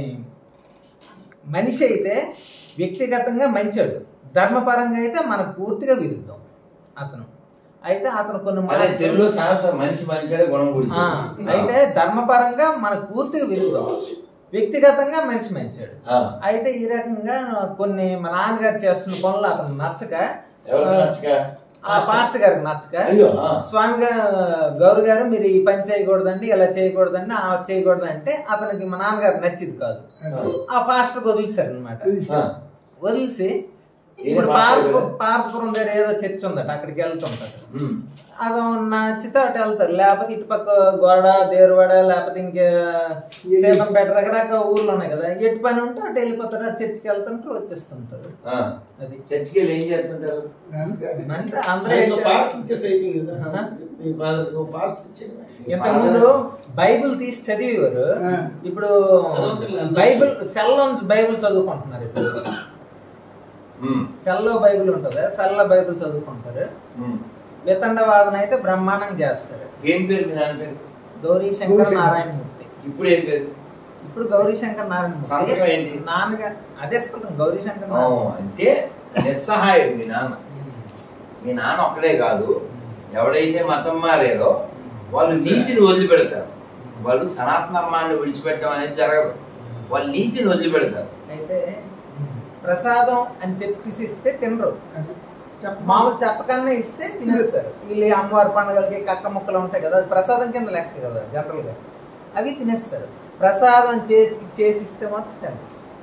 మనిషి అయితే వ్యక్తిగతంగా మంచాడు, ధర్మపరంగా అయితే మనకు పూర్తిగా విరుద్ధం అతను. అయితే అతను కొన్ని తెలుగులో సామెత మనిషి మంచి గుణం గురించి. అయితే ధర్మపరంగా మనకు పూర్తిగా విరుద్ధం, వ్యక్తిగతంగా మనిషి మంచాడు. అయితే ఈ రకంగా కొన్ని మా నాన్నగారు చేస్తున్న పనులు అతను నచ్చక, ఆ పాస్టర్ గారికి నచ్చక, స్వామిగా గౌరు గారు మీరు ఈ పని చేయకూడదండి, ఇలా చేయకూడదండి, ఆ చేయకూడదు అంటే అతనికి మా నాన్నగారు నచ్చింది కాదు. ఆ పాస్టర్ వదిలేశారు అనమాట. వదిలేసి ఇప్పుడు పార్పురం దగ్గర ఏదో చర్చ్ ఉందట, అక్కడికి వెళ్తుంటారు. అది నచ్చితే అటు వెళ్తారు, లేకపోతే ఇటుపక్క గోడ దేవరవాడ లేకపోతే ఇంకా సీతంపేట రకరకాల ఊర్లు ఉన్నాయి కదా, ఎటు పని ఉంటే అటు వెళ్ళిపోతారు. ఆ చర్చికి వెళ్తుంటారు, వచ్చేస్తుంటారు. అది చర్చికి వెళ్ళి ఏం చేస్తుంటారు అంటే అందరూ ఇంతకుముందు బైబుల్ తీసి చదివేవారు, ఇప్పుడు బైబుల్ సెల్లో బైబుల్ చదువుకుంటున్నారు. ఇప్పుడు సెల్లో బైబుల్ ఉంటుంది, సెల్లో బైబుల్ చదువుకుంటారు. వితండవాదన అయితే బ్రహ్మాండంగా చేస్తారు. ఏం పేరు మీ నాన్న పేరు? గౌరీ శంకర్ నారాయణమూర్తి. ఇప్పుడు ఏం పేరు? ఇప్పుడు గౌరీ శంకర్ నారాయణమూర్తి. నాన్నగారు అదే స్కూల్ గౌరీ శంకర్ అంటే నిస్సహాయుడు మీ నాన్న. మీ నాన్న ఒక్కడే కాదు, ఎవడైతే మతం మారారో వాళ్ళు నీతిని వదిలిపెడతారు. వాళ్ళు సనాతన ధర్మాన్ని విడిచిపెట్టడం అనేది జరగదు, వాళ్ళు నీతిని వదిలిపెడతారు. అయితే ప్రసాదం అని చెప్పేసి ఇస్తే తినరు, మామూలు చెప్పకన్నా ఇస్తే తినేస్తారు. వీళ్ళు అమ్మవారి పండుగలకి కక్క ముక్కలు ఉంటాయి కదా, అది ప్రసాదం కింద లెక్క కదా జనరల్ గా, అవి తినేస్తారు. ప్రసాదం చేతికి చేసిస్తే మాత్రం తినరు.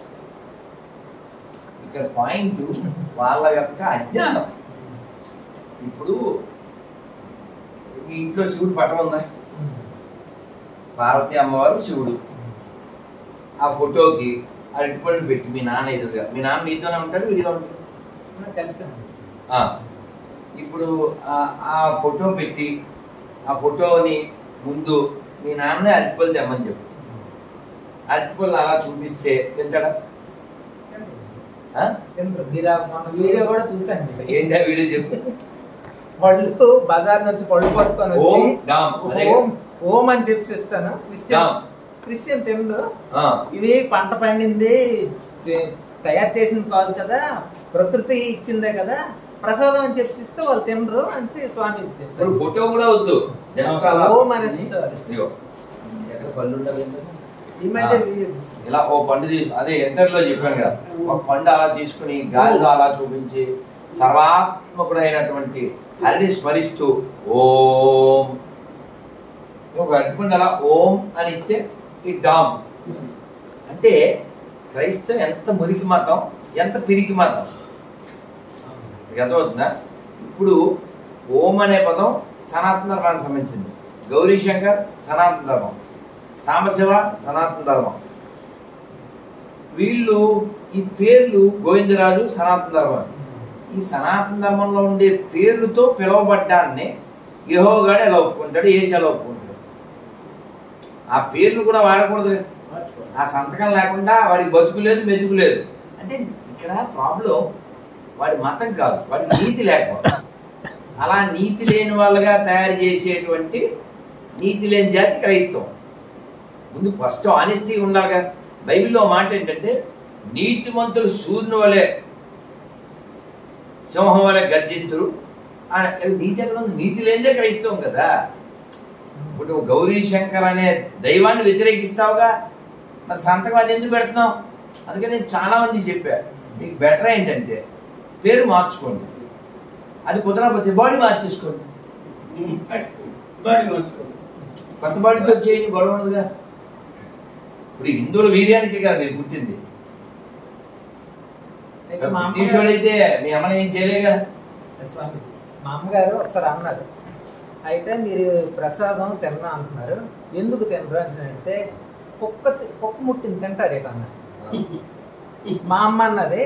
ఇక్కడ పాయింట్ వాళ్ళ యొక్క అజ్ఞానం. ఇప్పుడు మీ ఇంట్లో శివుడు పటం ఉందా? పార్వతీ అమ్మవారు శివుడు, ఆ ఫోటోకి అరటిపళ్ళు పెట్టి మీ నాన్న ఎదురుగా, మీ నాన్న మీతోనే ఉంటాడు, విడిగా ఉంటాడు కలిసి. ఇప్పుడు ఆ ఫోటో పెట్టి ఆ ఫోటోని ముందు మీ నాన్నే అరటిపళ్ళు తెమ్మని చెప్పు. అరటిపళ్ళు అలా చూపిస్తే తింటాడా? వీడియో కూడా చూసాను. ఏంటా వీడియో చెప్పు. పళ్ళు బజార్ నుంచి పళ్ళు పట్టుకొని వచ్చి ఓం అని చెప్పిస్తాను. క్రిస్టియన్ క్రిస్టియన్ తిండు, ఇది పంట పండింది తయారు చేసింది కాదు కదా, ప్రకృతి ఇచ్చిందే కదా, ప్రసాదం అని చెప్పిస్తే వాళ్ళు తినరు అని స్వామి చెప్పారు. ఫోటో కూడా వద్దు, ఓం అని పళ్ళు ఈ మధ్య ఇలా ఓ పండు తీసు, అదే ఎంతలో చెప్పాను కదా, ఒక పండు అలా తీసుకుని గాలిలో అలా చూపించి సర్వాత్మకుడైనటువంటి హరిని స్మరిస్తూ ఓం, ఒక అడ్డుకుండి అలా ఓం అని ఇస్తే ఈ డామ్. అంటే క్రైస్తవం ఎంత మురికి మతం, ఎంత పిరికి మతం, ఎంత అవుతుందా? ఇప్పుడు ఓం అనే పదం సనాతన ధర్మానికి సంబంధించింది, గౌరీ శంకర్ సనాతన ధర్మం, సాంబశివ సనాతన ధర్మం, వీళ్ళు ఈ పేర్లు గోవిందరాజు సనాతన ధర్మం. ఈ సనాతన ధర్మంలో ఉండే పేర్లతో పిలువబడ్డాన్ని యెహోవాగాడు ఎలా ఒప్పుకుంటాడు, యేసు ఎలా ఒప్పుకుంటాడు? ఆ పేర్లు కూడా వాడకూడదు, ఆ సంతకం లేకుండా వాడికి బతుకు లేదు మెతుకు లేదు. అంటే ఇక్కడ ప్రాబ్లం వాడి మతం కాదు, వాడి నీతి లేకపోతే. అలా నీతి లేని వాళ్ళగా తయారు చేసేటువంటి నీతి లేని జాతి క్రైస్తవం. ముందు ఫస్ట్ ఆనెస్టీ ఉండాలిగా. బైబిల్లో మాట ఏంటంటే నీతిమంతులు సూర్యుని వలె సింహం వలె గర్జింతురు. నీతి ఎక్కడ ఉంది? నీతి లేనిదే క్రైస్తవం కదా. ఇప్పుడు నువ్వు గౌరీ శంకర్ అనే దైవాన్ని వ్యతిరేకిస్తావుగా, మరి సంతకం అది ఎందుకు పెడుతున్నావు? అందుకని నేను చాలా మంది చెప్పా, మీకు బెటర్ ఏంటంటే పేరు మార్చుకోండి, అది కుదరకపోతే బాడీ మార్చేసుకోండి, బాడీ మార్చుకోండి, కొత్త బాడీతో చేయండి, గొడవ ఉండదుగా. ఇప్పుడు హిందువుల వీర్యానికి కదా మీరు పుట్టింది. అయితే మా బ్రిటిషోడు అయితే మీ అమ్మని ఏం చేయలేగా. స్వామీజీ మా అమ్మగారు ఒకసారి అన్నారు, అయితే మీరు ప్రసాదం తిన్నా అంటున్నారు, ఎందుకు తినరు అని అంటే కుక్క కుక్క ముట్టింది తింటారు ఇక అన్నారు. మా అమ్మ అన్నది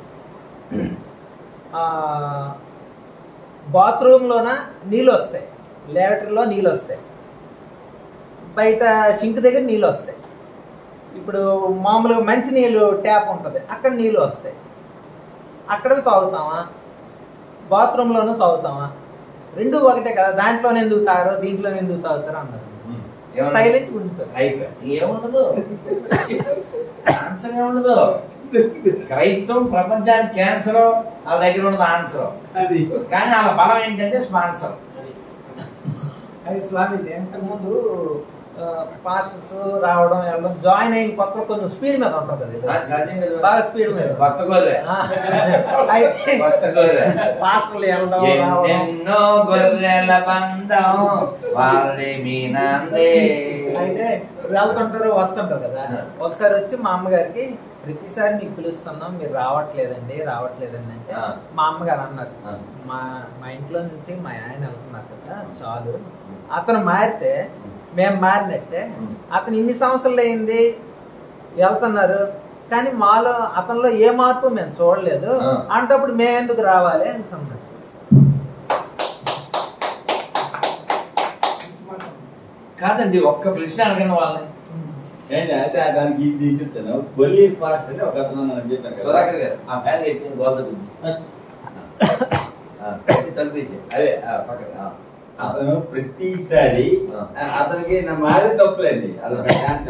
బాత్రూంలోన నీళ్ళు వస్తాయి, లేటర్లో నీళ్ళు వస్తాయి, బయట సింక్ దగ్గర నీళ్ళు వస్తాయి. ఇప్పుడు మామూలుగా మంచి నీళ్ళు ట్యాప్ ఉంటుంది, అక్కడ నీళ్ళు వస్తాయి, అక్కడికి తాగుతామా బాత్రూంలోనూ తాగుతామా, రెండు ఒకటే కదా, దాంట్లోనే ఎందుకు తాగరు దీంట్లోనే ఎందుకు తాగుతారు అన్నారు. సైలెంట్ ఉంటుంది. ఏముండదు ఆన్సర్ ఏముండదు. క్రైస్తవం ప్రపంచానికి క్యాన్సర్ వాళ్ళ దగ్గర ఉన్నది ఆన్సర్, కానీ వాళ్ళ బలం ఏంటంటే స్పాన్సర్. అది స్వామీజీ ఇంతకుముందు పాస్టర్స్ రావడం వెళ్ళడం జాయిన్ అయిన కొత్త కొంచెం స్పీడ్ మీద ఉంటుంది, బాగా స్పీడ్ మీద కొత్త గొర్రె అయితే కొత్త గొర్రె పాస్టర్లు వెళ్ళడం ఎన్నో గొర్రెల బంధం వాళ్ళే మీ నాందే. అయితే వెళ్తుంటారు వస్తుంటారు కదా. ఒకసారి వచ్చి మా అమ్మగారికి ప్రతిసారి మీకు పిలుస్తున్నాం మీరు రావట్లేదండి రావట్లేదండి అంటే మా అమ్మగారు అన్నారు, మా మా ఇంట్లో నుంచి మా ఆయన వెళ్తున్నారు కదా చాలు, అతను మారితే మేము మారినట్టే, అతను ఇన్ని సంవత్సరాలు అయింది వెళ్తున్నారు కానీ మాలో అతనిలో ఏ మార్పు మేము చూడలేదు, అంటప్పుడు మేము ఎందుకు రావాలి అని అన్నారు. కాదండి ఒక్క ప్రశ్న అడగండి వాళ్ళని. అయితే దానికి ఇది చెప్తాను. పోలీస్ ఫాస్ట్ అని ఒక అతను చెప్పాను సుధాకర్ గారు ఆ ఫ్యాన్ చెప్పింది గోల్డ్ తలిపేసి అదే పక్కన అతను ప్రతిసారి అతనికి నా మాది తప్పులేండి, అతను డాన్స్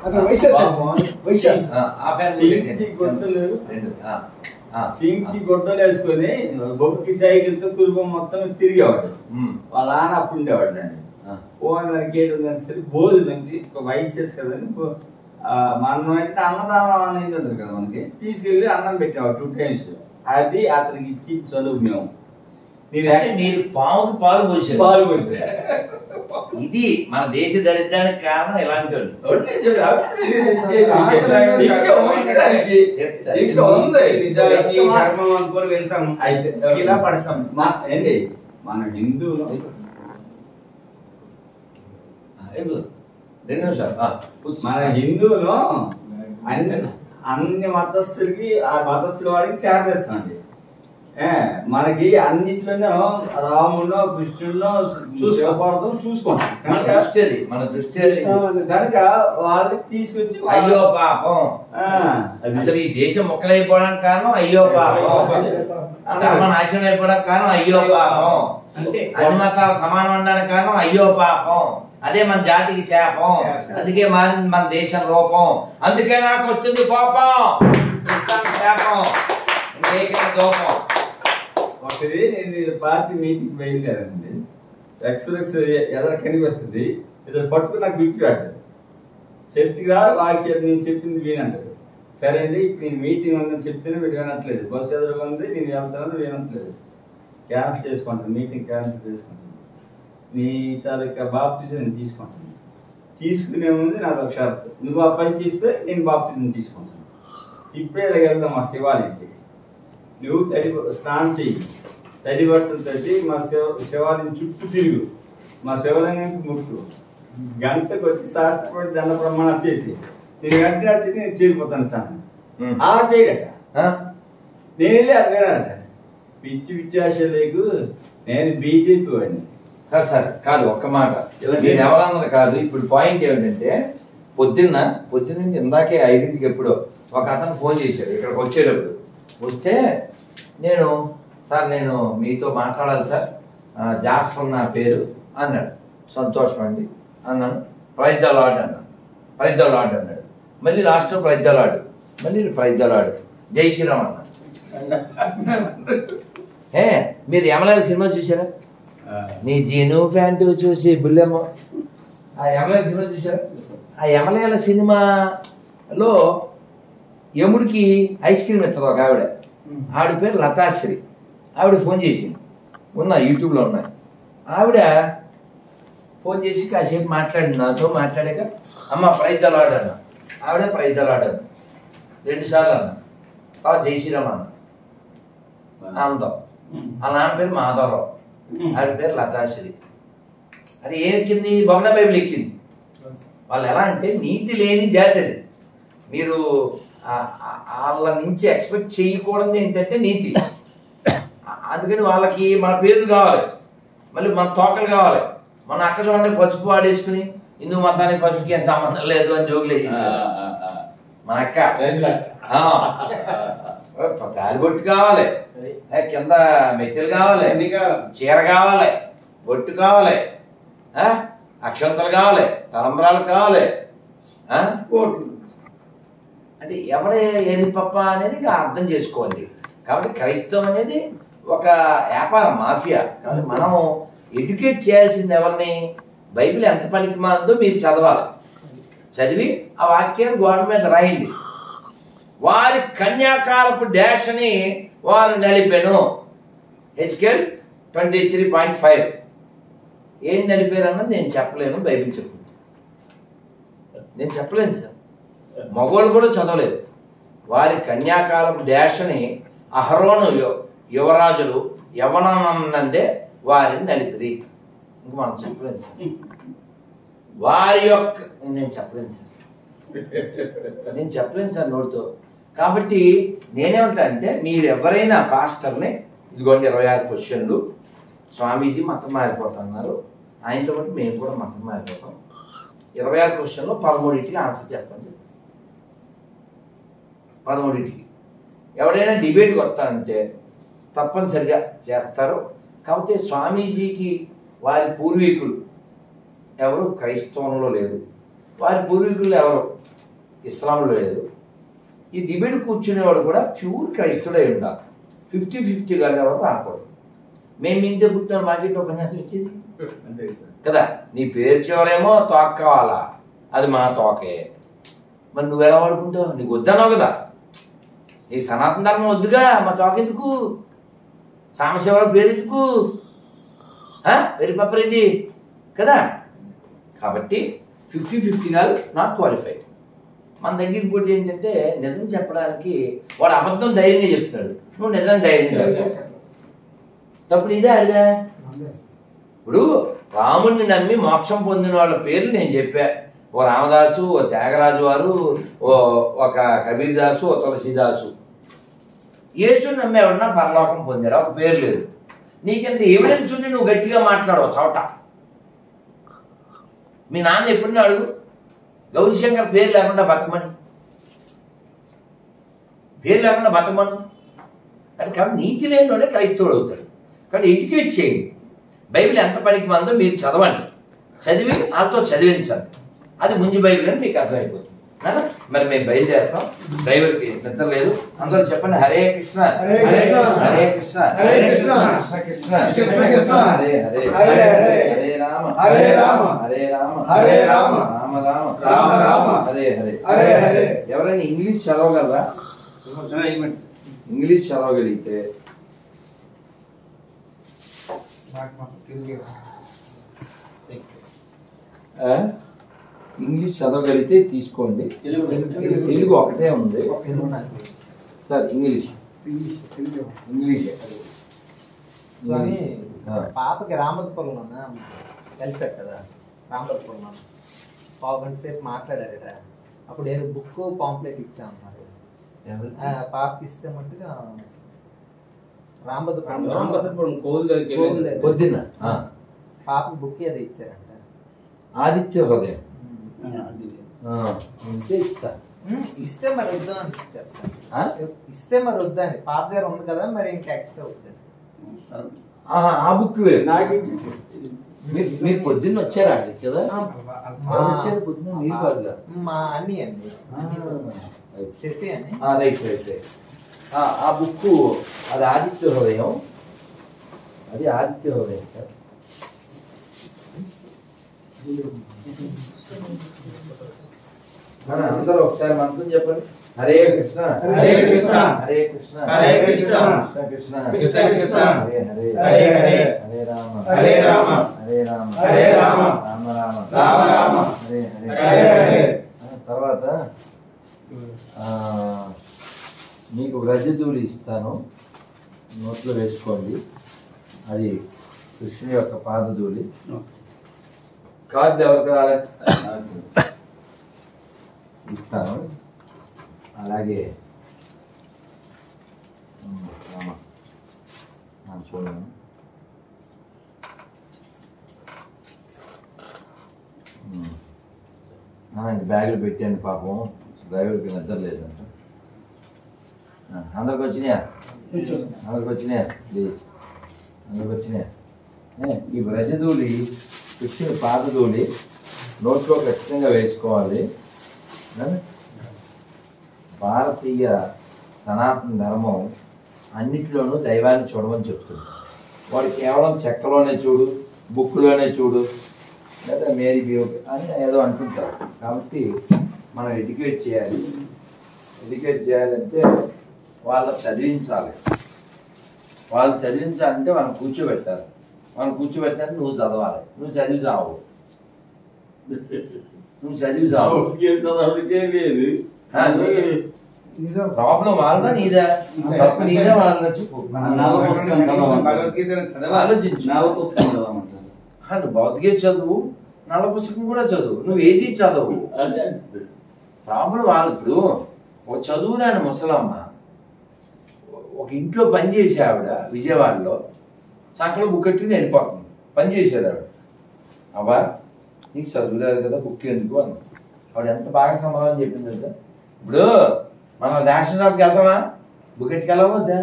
గొడ్డలు సింకి గొడ్డలు వేసుకొని బొక్కి సైకిల్తో కుటుంబం మొత్తం తిరిగేవాడు. వాళ్ళ నాన్న అప్పుడు ఉండేవాడు అండి. పోవాలి దానికి ఏడు సరే భోజనంకి వయసు చేసి కదండి, మనం అంటే అన్నదానం అనేది ఉంటుంది కదా మనకి, తీసుకెళ్ళి అన్నం పెట్టేవాడు టూ టైమ్స్. అది అతనికి ఇచ్చి చదువు మేము మీరు పావుకి పాలు పోసారు పాలు పోసారు. ఇది మన దేశ దరిద్రానికి కారణం ఇలాంటి వెళ్తాము ఇలా పడతాం. ఏంటి మన హిందువులు మన హిందువులు అన్ని అన్ని మతస్థులకి ఆ మతస్థుల వాడికి చేరదేస్తామండి. మనకి అన్నిట్లోనూ రాముడు కృష్ణుడు శివపార్థం చూసుకుంటాం మన దృష్టి కనుక వాళ్ళకి తీసుకొచ్చి అయ్యో పాపం అసలు ఈ దేశం మొక్కలైపోవడానికి కారణం అయ్యో పాపం, ధర్మ నాశనం అయిపోవడానికి కారణం అయ్యో పాపం, అన్ని మతాల సమానం ఉండడానికి కారణం అయ్యో పాపం, అదే మన జాతికి శాపం, అందుకే మారింది మన దేశం రూపం, అందుకే నాకు వస్తుంది కోపం శాపం ఇంకేకైనా దోపం. ఒకసారి నేను పార్టీ మీటింగ్ బయలుదేరండి, ఎక్స్ప్రెస్ ఎదర కనిపిస్తుంది, ఇద్దరు పట్టుకుని నాకు విడిచిపెట్టారు. చర్చికి రా వాక్యం నేను చెప్పింది వినంటారు. సరే అండి నేను మీటింగ్ ఉందని చెప్తేనే వీడు వినట్లేదు, బస్సు ఎదురుగా ఉంది నేను వెళ్తానని వినట్లేదు, క్యాన్సిల్ చేసుకుంటాను, మీటింగ్ క్యాన్సిల్ చేసుకుంటాను, నీ తాలూకా బాప్తిజం నేను తీసుకుంటాను, తీసుకునే ముందు నాకు ఒక షరతు, నువ్వు ఆ పని చేస్తే నేను బాప్తిజం తీసుకుంటాను. ఇప్పుడే ఇలా వెళ్దాం మా శివాలయంకి, నువ్వు తడి స్నానం చెయ్యి, తడి బట్టలతోటి మా శివ శివాలయం చుట్టూ తిరుగు, మా శివాలయానికి ముక్కు, గంట కొట్టి శాస్త్రపడి దండ ప్రమాణం చేసి నేను గంట నడిచి నేను చేరిపోతాను సార్ అలా చేయడట. నేను వెళ్ళి అది వినాలట, పిచ్చి పిచ్చి ఆశ లేకు, నేను బీజేపీ వాడిని కాదు సార్, కాదు ఒక్క మాట నేను ఎవరన్నది కాదు. ఇప్పుడు పాయింట్ ఏమిటంటే పొద్దున్న పొద్దున్న ఇందాకే ఐదింటికి ఎప్పుడో ఒక అతను ఫోన్ చేశాడు ఇక్కడికి వచ్చేటప్పుడు. వస్తే నేను సార్ నేను మీతో మాట్లాడాలి సార్, జాస్పర్ నా పేరు అన్నాడు. సంతోషం అండి అన్నాను. ప్రైజ్ ద లార్డ్ అన్నాను. ప్రైజ్ ద లార్డ్ అన్నాడు. మళ్ళీ లాస్ట్లో ప్రైజ్ ద లార్డ్, మళ్ళీ ప్రైజ్ ద లార్డ్, జై శ్రీరామ్ అన్నాడు. ఏ మీరు యమలాల సినిమా చూసారా? నీ జీను ప్యాంటు చూసి బుల్లెమో ఆ యమలాల సినిమా చూసారా? ఆ యమలాల సినిమాలో యముడికి ఐస్ క్రీమ్ ఇస్తుంది ఒక ఆవిడ, ఆవిడ పేరు లతాశ్రీ. ఆవిడ ఫోన్ చేసింది, ఉన్నా యూట్యూబ్లో ఉన్నాయి. ఆవిడ ఫోన్ చేసి కాసేపు మాట్లాడింది నాతో. మాట్లాడాక అమ్మ ప్రైజ్ ద లార్డ్ అన్న, ఆవిడ ప్రైజ్ ద లార్డ్ అన్న రెండు సార్లు అన్న, తా జై శ్రీరామ్ అన్న. అందం. వాళ్ళ నాన్న పేరు మాధవరావు, ఆవిడ పేరు లతాశ్రీ. అది ఏం ఎక్కింది? భవన బైబిల్ ఎక్కింది. వాళ్ళు ఎలా అంటే నీతి లేని జాతి అది. మీరు వాళ్ళ నుంచి ఎక్స్పెక్ట్ చేయకూడదు ఏంటంటే నీతి. అందుకని వాళ్ళకి మన పేర్లు కావాలి, మళ్ళీ మన తోకలు కావాలి. మన అక్క చూడండి పసుపు వాడేసుకుని హిందూ మతానికి పసుపుకి ఏం సంబంధం లేదు అని జోగులే మన అక్క. తాలిబొట్టు కావాలి, కింద మెట్టెలు కావాలి, చీర కావాలి, బొట్టు కావాలి, అక్షంతలు కావాలి, తలంబరాలు కావాలి. అంటే ఎవడే ఏది పప్ప అనేది అర్థం చేసుకోవాలి. కాబట్టి క్రైస్తవం అనేది ఒక వ్యాపార మాఫియా. కాబట్టి మనం ఎడ్యుకేట్ చేయాల్సింది ఎవరిని? బైబిల్ ఎంత పనికి మాందో మీరు చదవాలి. చదివి ఆ వాక్యాన్ని గోడ మీద రాయింది. వారి కన్యాకాలపు డాష్ అని వారు నలిపాను. హెచ్కేల్ ట్వంటీ త్రీ పాయింట్ ఫైవ్ ఏం నలిపారు అన్నది నేను చెప్పలేను, బైబిల్ చెప్పు. నేను చెప్పలేను సార్, మగవాళ్ళు కూడా చదవలేదు. వారి కన్యాకాలపు డాష్ అని అహరోను యువరాజులు యవనన్నందే వారిని నలిపిరి. ఇంక మనం చెప్పలేము సార్. వారి యొక్క నేను చెప్పలేను సార్, నేను చెప్పలేను సార్ నోటితో. కాబట్టి నేనేమంటా అంటే మీరు ఎవరైనా పాస్టర్ని ఇదిగోండి ఇరవై ఆరు క్వశ్చన్లు, స్వామీజీ మతం మారిపోతున్నారు, ఆయనతో పాటు మేము కూడా మతం మారిపోతాం. ఇరవై ఆరు క్వశ్చన్లో పదమూడింటికి ఆన్సర్ చెప్పండి. పదమూడింటికి ఎవడైనా డిబేట్కి వస్తానంటే తప్పనిసరిగా చేస్తారు. కాబట్టి స్వామీజీకి వారి పూర్వీకులు ఎవరు క్రైస్తవంలో లేరు, వారి పూర్వీకులు ఎవరు ఇస్లాంలో లేదు. ఈ డిబేట్ కూర్చునేవాడు కూడా ప్యూర్ క్రైస్తవుడై ఉండాలి. ఫిఫ్టీ ఫిఫ్టీ కానీ ఎవరు రాకూడదు. మేము ఇంతే పుట్టిన మాకేంటి ఉపన్యాసం ఇచ్చింది కదా. నీ పేరు చివరేమో తోక కావాలా, అది మా తోకే. మరి నువ్వు ఎలా వాడుకుంటావు? నీకు వద్దన్నావు కదా, నీకు సనాతన ధర్మం వద్దుగా, మా తోక ఎందుకు, సాంబశివరావు పేరు ఎందుకు, వెరిపప్పరెడ్డి కదా. కాబట్టి ఫిఫ్టీ ఫిఫ్టీ కాదు, నాట్ క్వాలిఫైడ్. మన దగ్గర ఇంకోటి ఏంటంటే నిజం చెప్పడానికి వాడు అబద్ధం ధైర్యంగా చెప్తున్నాడు, నువ్వు నిజం ధైర్యంగా తప్పుడు ఇదే అడిగా. ఇప్పుడు రాముడిని నమ్మి మోక్షం పొందిన వాళ్ళ పేర్లు నేను చెప్పా. ఓ రామదాసు, ఓ త్యాగరాజు వారు, ఓ ఒక కబీర్దాసు, ఓ తులసీదాసు. యేసుని నమ్మి ఎవరన్నా పరలోకం పొందారా? ఒక పేరు లేదు. నీకెంత ఎవిడెన్స్ ఉంది నువ్వు గట్టిగా మాట్లాడవు చోట. మీ నాన్న ఎప్పుడన్నా అడుగు గౌరీశంకర్ పేరు లేకుండా బతకమని, పేరు లేకుండా బతకమను అంటే. కాబట్టి నీతి లేనివాడే క్రైస్తవుడు అవుతాడు. కాబట్టి ఎడ్యుకేట్ చేయండి. బైబిల్ ఎంత పనికి మందో మీరు చదవండి, చదివి వాళ్ళతో చదివించండి. అది ముందు బైబిల్ అని మీకు అర్థమైపోతుంది. మరి మేము బయలుదేరుతాం. డ్రైవర్కి నిద్ర లేదు. అందరూ చెప్పండి హరే కృష్ణ హరే కృష్ణ హరే కృష్ణ కృష్ణ కృష్ణ కృష్ణ హరే హరే హరే రామ హరే రామ హరే రామ హరే రామ రామ రామ రామ రామ హరే హరే హరే హరే. ఎవరైనా ఇంగ్లీష్ చదవగలరా? ఇంగ్లీష్ చదవగలిగితే ఇంగ్లీష్ చదవగలిగితే తీసుకోండి. తెలుగు ఒకటే ఉంది సార్. ఇంగ్లీష్ ఇంగ్లీష్ స్వామి పాపకి రామదపురంలో కలిసారు కదా, రామదపురంలో పావు గంట సేపు మాట్లాడారట. అప్పుడు ఏదో బుక్ పాంప్లెట్ ఇచ్చా అన్నారు. పాపకి ఇస్తే మట్టుగా రామదపురం పొద్దున్న పాపకి బుక్ ఏదో ఇచ్చారంట. ఆదిత్య హృదయం ఇస్తా ఇస్తే మరి వద్దా అనిపిస్తారు. ఇస్తే మరి వద్దా అని పాప దగ్గర ఉంది కదా, మరి ఇంకా ఎక్స్ట్రా వద్దని. ఆ బుక్ మీరు పొద్దున్న వచ్చారా కదా? పొద్దున్న మీరు కాదు మా అన్ని అండి, శశి అని. Right right right. ఆ బుక్ అది ఆదిత్య హృదయం, అది ఆదిత్య హృదయం సార్. అందరూ ఒకసారి మంత్రం చెప్పండి. హరే కృష్ణ హరే కృష్ణ హరే కృష్ణ హరే కృష్ణ కృష్ణ కృష్ణ కృష్ణ హరే హరే హరే హరే హరే రామ హరే రామ హరే రామ హరే రామ రామ రామ రామ రామ హరే హరే హరే హరే. తర్వాత మీకు రజతూలి ఇస్తాను. నోట్లో వేసుకోండి. అది కృష్ణుని యొక్క పాదధూళి. కార్డు ఎవరికి రాలే ఇస్తాను. అలాగే చూడండి, బ్యాగులు పెట్టాను. పాపం డ్రైవర్కి నిద్ర లేదంట. అందరికి వచ్చినాయా? అందరికి వచ్చినాయా? ప్లీజ్ అందరికి వచ్చినాయా? ఈ వ్రజధూళి కృష్ణుడి పాదధూళి నోట్లో ఖచ్చితంగా వేసుకోవాలి. భారతీయ సనాతన ధర్మం అన్నిటిలోనూ దైవాన్ని చూడమని చెప్తుంది. వాడు కేవలం చెక్కలోనే చూడు, బుక్లోనే చూడు, లేదా మేరీ బ్యూటీ అని ఏదో అంటుంటారు. కాబట్టి మనం ఎడ్యుకేట్ చేయాలి. ఎడ్యుకేట్ చేయాలంటే వాళ్ళని చదివించాలి. వాళ్ళు చదివించాలంటే వాళ్ళని కూర్చోబెట్టాలి. వాళ్ళని కూర్చోబెట్టాలంటే నువ్వు చదవాలి. నువ్వు చదివి చావు, నువ్వు చదివి చావు. ప్రాబ్లం వాళ్ళదా నీదా? తప్పు నీదా వాళ్ళ చెప్పు. ఆలోచించు. నువ్వు భౌతిక చదువు, నల్ల పుస్తకం కూడా చదువు, నువ్వు ఏది చదువు. ప్రాబ్లం వాళ్ళు. ఇప్పుడు ఒక చదువురాని ముసలమ్మ ఒక ఇంట్లో పని చేసే ఆవిడ విజయవాడలో సంకలో బుక్ కట్టుకుని వెళ్ళిపోతుంది. పని చేసేది ఆవిడ. అబ్బా నీకు చదువులేదు కదా, బుక్ ఎందుకు అన్న. ఆవిడ ఎంత బాగా సమాధానం చెప్పింది సార్. ఇప్పుడు మనం రేషన్ షాప్కి వెళ్తామా, బుక్ ఎట్టుకెళ్ళవద్దా?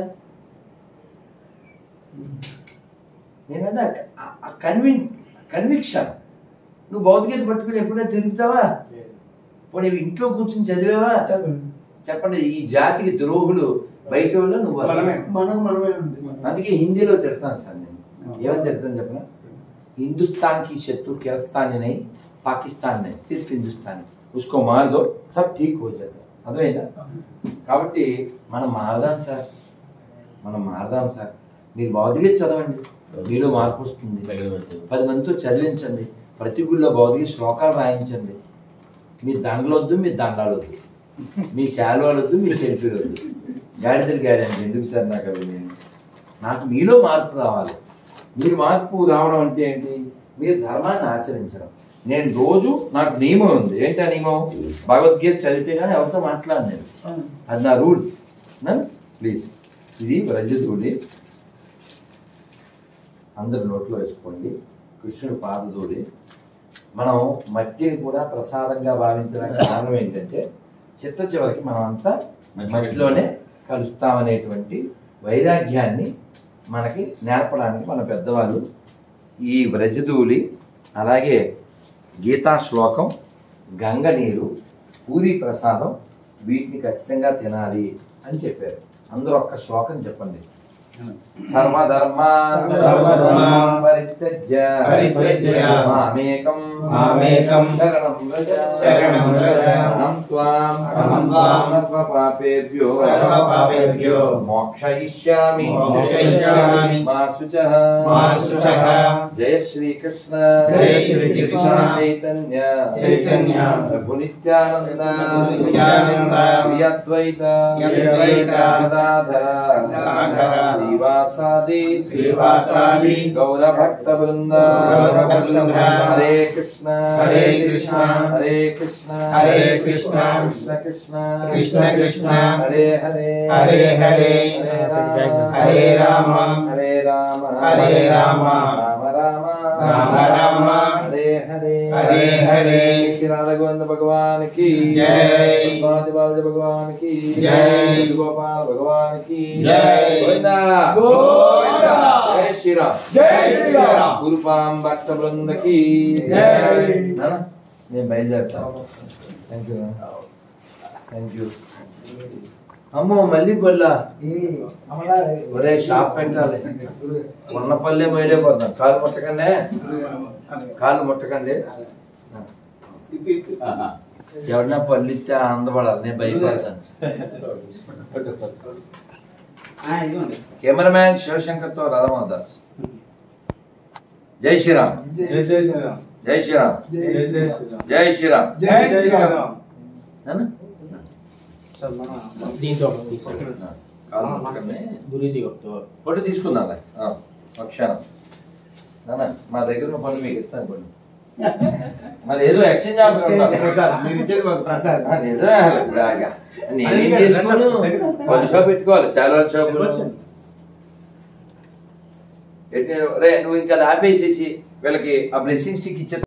నేనదా కన్వి కన్విక్షన్. నువ్వు భౌతికత పట్టుకుని ఎప్పుడైనా తిరుగుతావా? పోనీ ఇంట్లో కూర్చొని చదివావా? చెప్పండి. ఈ జాతికి ద్రోహులు బయట వాళ్ళు, నువ్వు. అందుకే హిందీలో తిడతాను సార్ నేను. ఏమని తిడతాను చెప్పిన? హిందుస్థాన్కి శత్రు కిరస్థాన్ నై, పాకిస్తాన్ నై, సిర్ఫ్ హిందుస్థాన్. ఉస్కో మార్ దో సబ్ ఠీక్ హో జాతా. అర్థమైందా? కాబట్టి మనం మారదాం సార్, మనం మారదాం సార్. మీరు భౌతిక చదవండి, మీలో మార్పు వస్తుంది. పది మందితో చదివించండి. ప్రతి గుళ్ళో భౌతిక శ్లోకాలు రాయించండి. మీ దండలు వద్దు, మీ దండాలు వద్దు, మీ శాలువాలు వద్దు, మీ సెల్ఫీలు వద్దు. గాడిదలు గాడండి ఎందుకు సార్ నాకు అవి? నేను నాకు మీలో మార్పు రావాలి. మీరు మార్పు రావడం అంటే ఏంటి? మీరు ధర్మాన్ని ఆచరించడం. నేను రోజు నాకు నియమం ఉంది. ఏంటి ఆ నియమం? భగవద్గీత చదివితే కానీ ఎవరితో మాట్లాడను నేను. అది నా రూల్. ప్లీజ్ ఇది వ్రజధూళి అందరు నోట్లో వేసుకోండి. కృష్ణుడి పాదధూళి. మనం మట్టిని కూడా ప్రసాదంగా భావించడానికి కారణం ఏంటంటే చిత్త చివరికి మనం అంతా మట్టిలోనే కలుస్తామనేటువంటి వైరాగ్యాన్ని మనకి నేర్పడానికి మన పెద్దవాళ్ళు ఈ వ్రజధూళి, అలాగే గీతా శ్లోకం, గంగ నీరు, పూరి ప్రసాదం వీటిని ఖచ్చితంగా తినాలి అని చెప్పారు. అందరూ ఒక్క శ్లోకం చెప్పండి. సర్వధర్మాన్ పరిత్యజ్య మామేకం మామేకం శరణం వ్రజ శరణం వ్రజ అహం త్వాం అహం త్వాం సర్వపాపేభ్యో సర్వపాపేభ్యో మోక్షయిష్యామి మోక్షయిష్యామి మా శుచః మా శుచః. జయ శ్రీ కృష్ణ జయ శ్రీ కృష్ణ చైతన్య చైతన్య ప్రభు నిత్యానంద నిత్యానంద శ్రీ అద్వైత శ్రీ అద్వైత గదాధర గదాధర శ్రీవాసాది శ్రీవాసాది గౌర భక్త బృంద గౌర భక్త బృంద. హరే కృష్ణ హరే కృష్ణ హరే కృష్ణ హరే కృష్ణ కృష్ణ కృష్ణ కృష్ణ కృష్ణ హరే హరే హరే హరే హరే రామ హరే రామ హరే రామ రామ రామ రామ రామ హరే హరే హరే హరే. శ్రీ రాధా గోవింద భగవాన్ కి జై, బాలజ భగవాన్ కి జై, గోపాల భగవాన్ కి జై. గోవిందా గోవిందా. జై శ్రీరామ్ జై శ్రీరామ్. గురుపాం భక్త బృందకి జై. నేను బయలుదేరుతాను. Thank you thank you. అమ్మో మళ్ళీ పల్ల ఒరే షాప్ పెట్టాలి. ఉన్న పల్లె మైలేపోతున్నాం. కాలు ముట్టకండి, కాలు ముట్టకండి. ఎవరినా పళ్ళు ఇస్తే ఆనందపడాలి. నేను భయపడతాను. కెమెరామ్యాన్ శివశంకర్ తో రాధమోహన్ దాస్. జై శ్రీరామ్ జై శ్రీరామ్ జై శ్రీరామ్ జై శ్రీరామ్ జై శ్రీరామ్. కాదు పట్టుకొని గురూజీ ఫోటో తీసుకుందాం ఒక క్షణం నాన్న మా దగ్గర ఉన్న పనులు మీకు ఇస్తాను కొన్ని మరి ఏదో ఎక్స్చేంజ్ ప్రసాద్ మీరు ఇచ్చేది మాకు ప్రసాద్. నిజమే ఇలాగా నేనేం చేసుకోను పని షాప్ పెట్టుకోవాలి శాలరీ షాప్ రే నువ్వు ఇంకా అది ఆపేసేసి వీళ్ళకి ఆ బ్లెస్సింగ్ స్టిక్ ఇచ్చే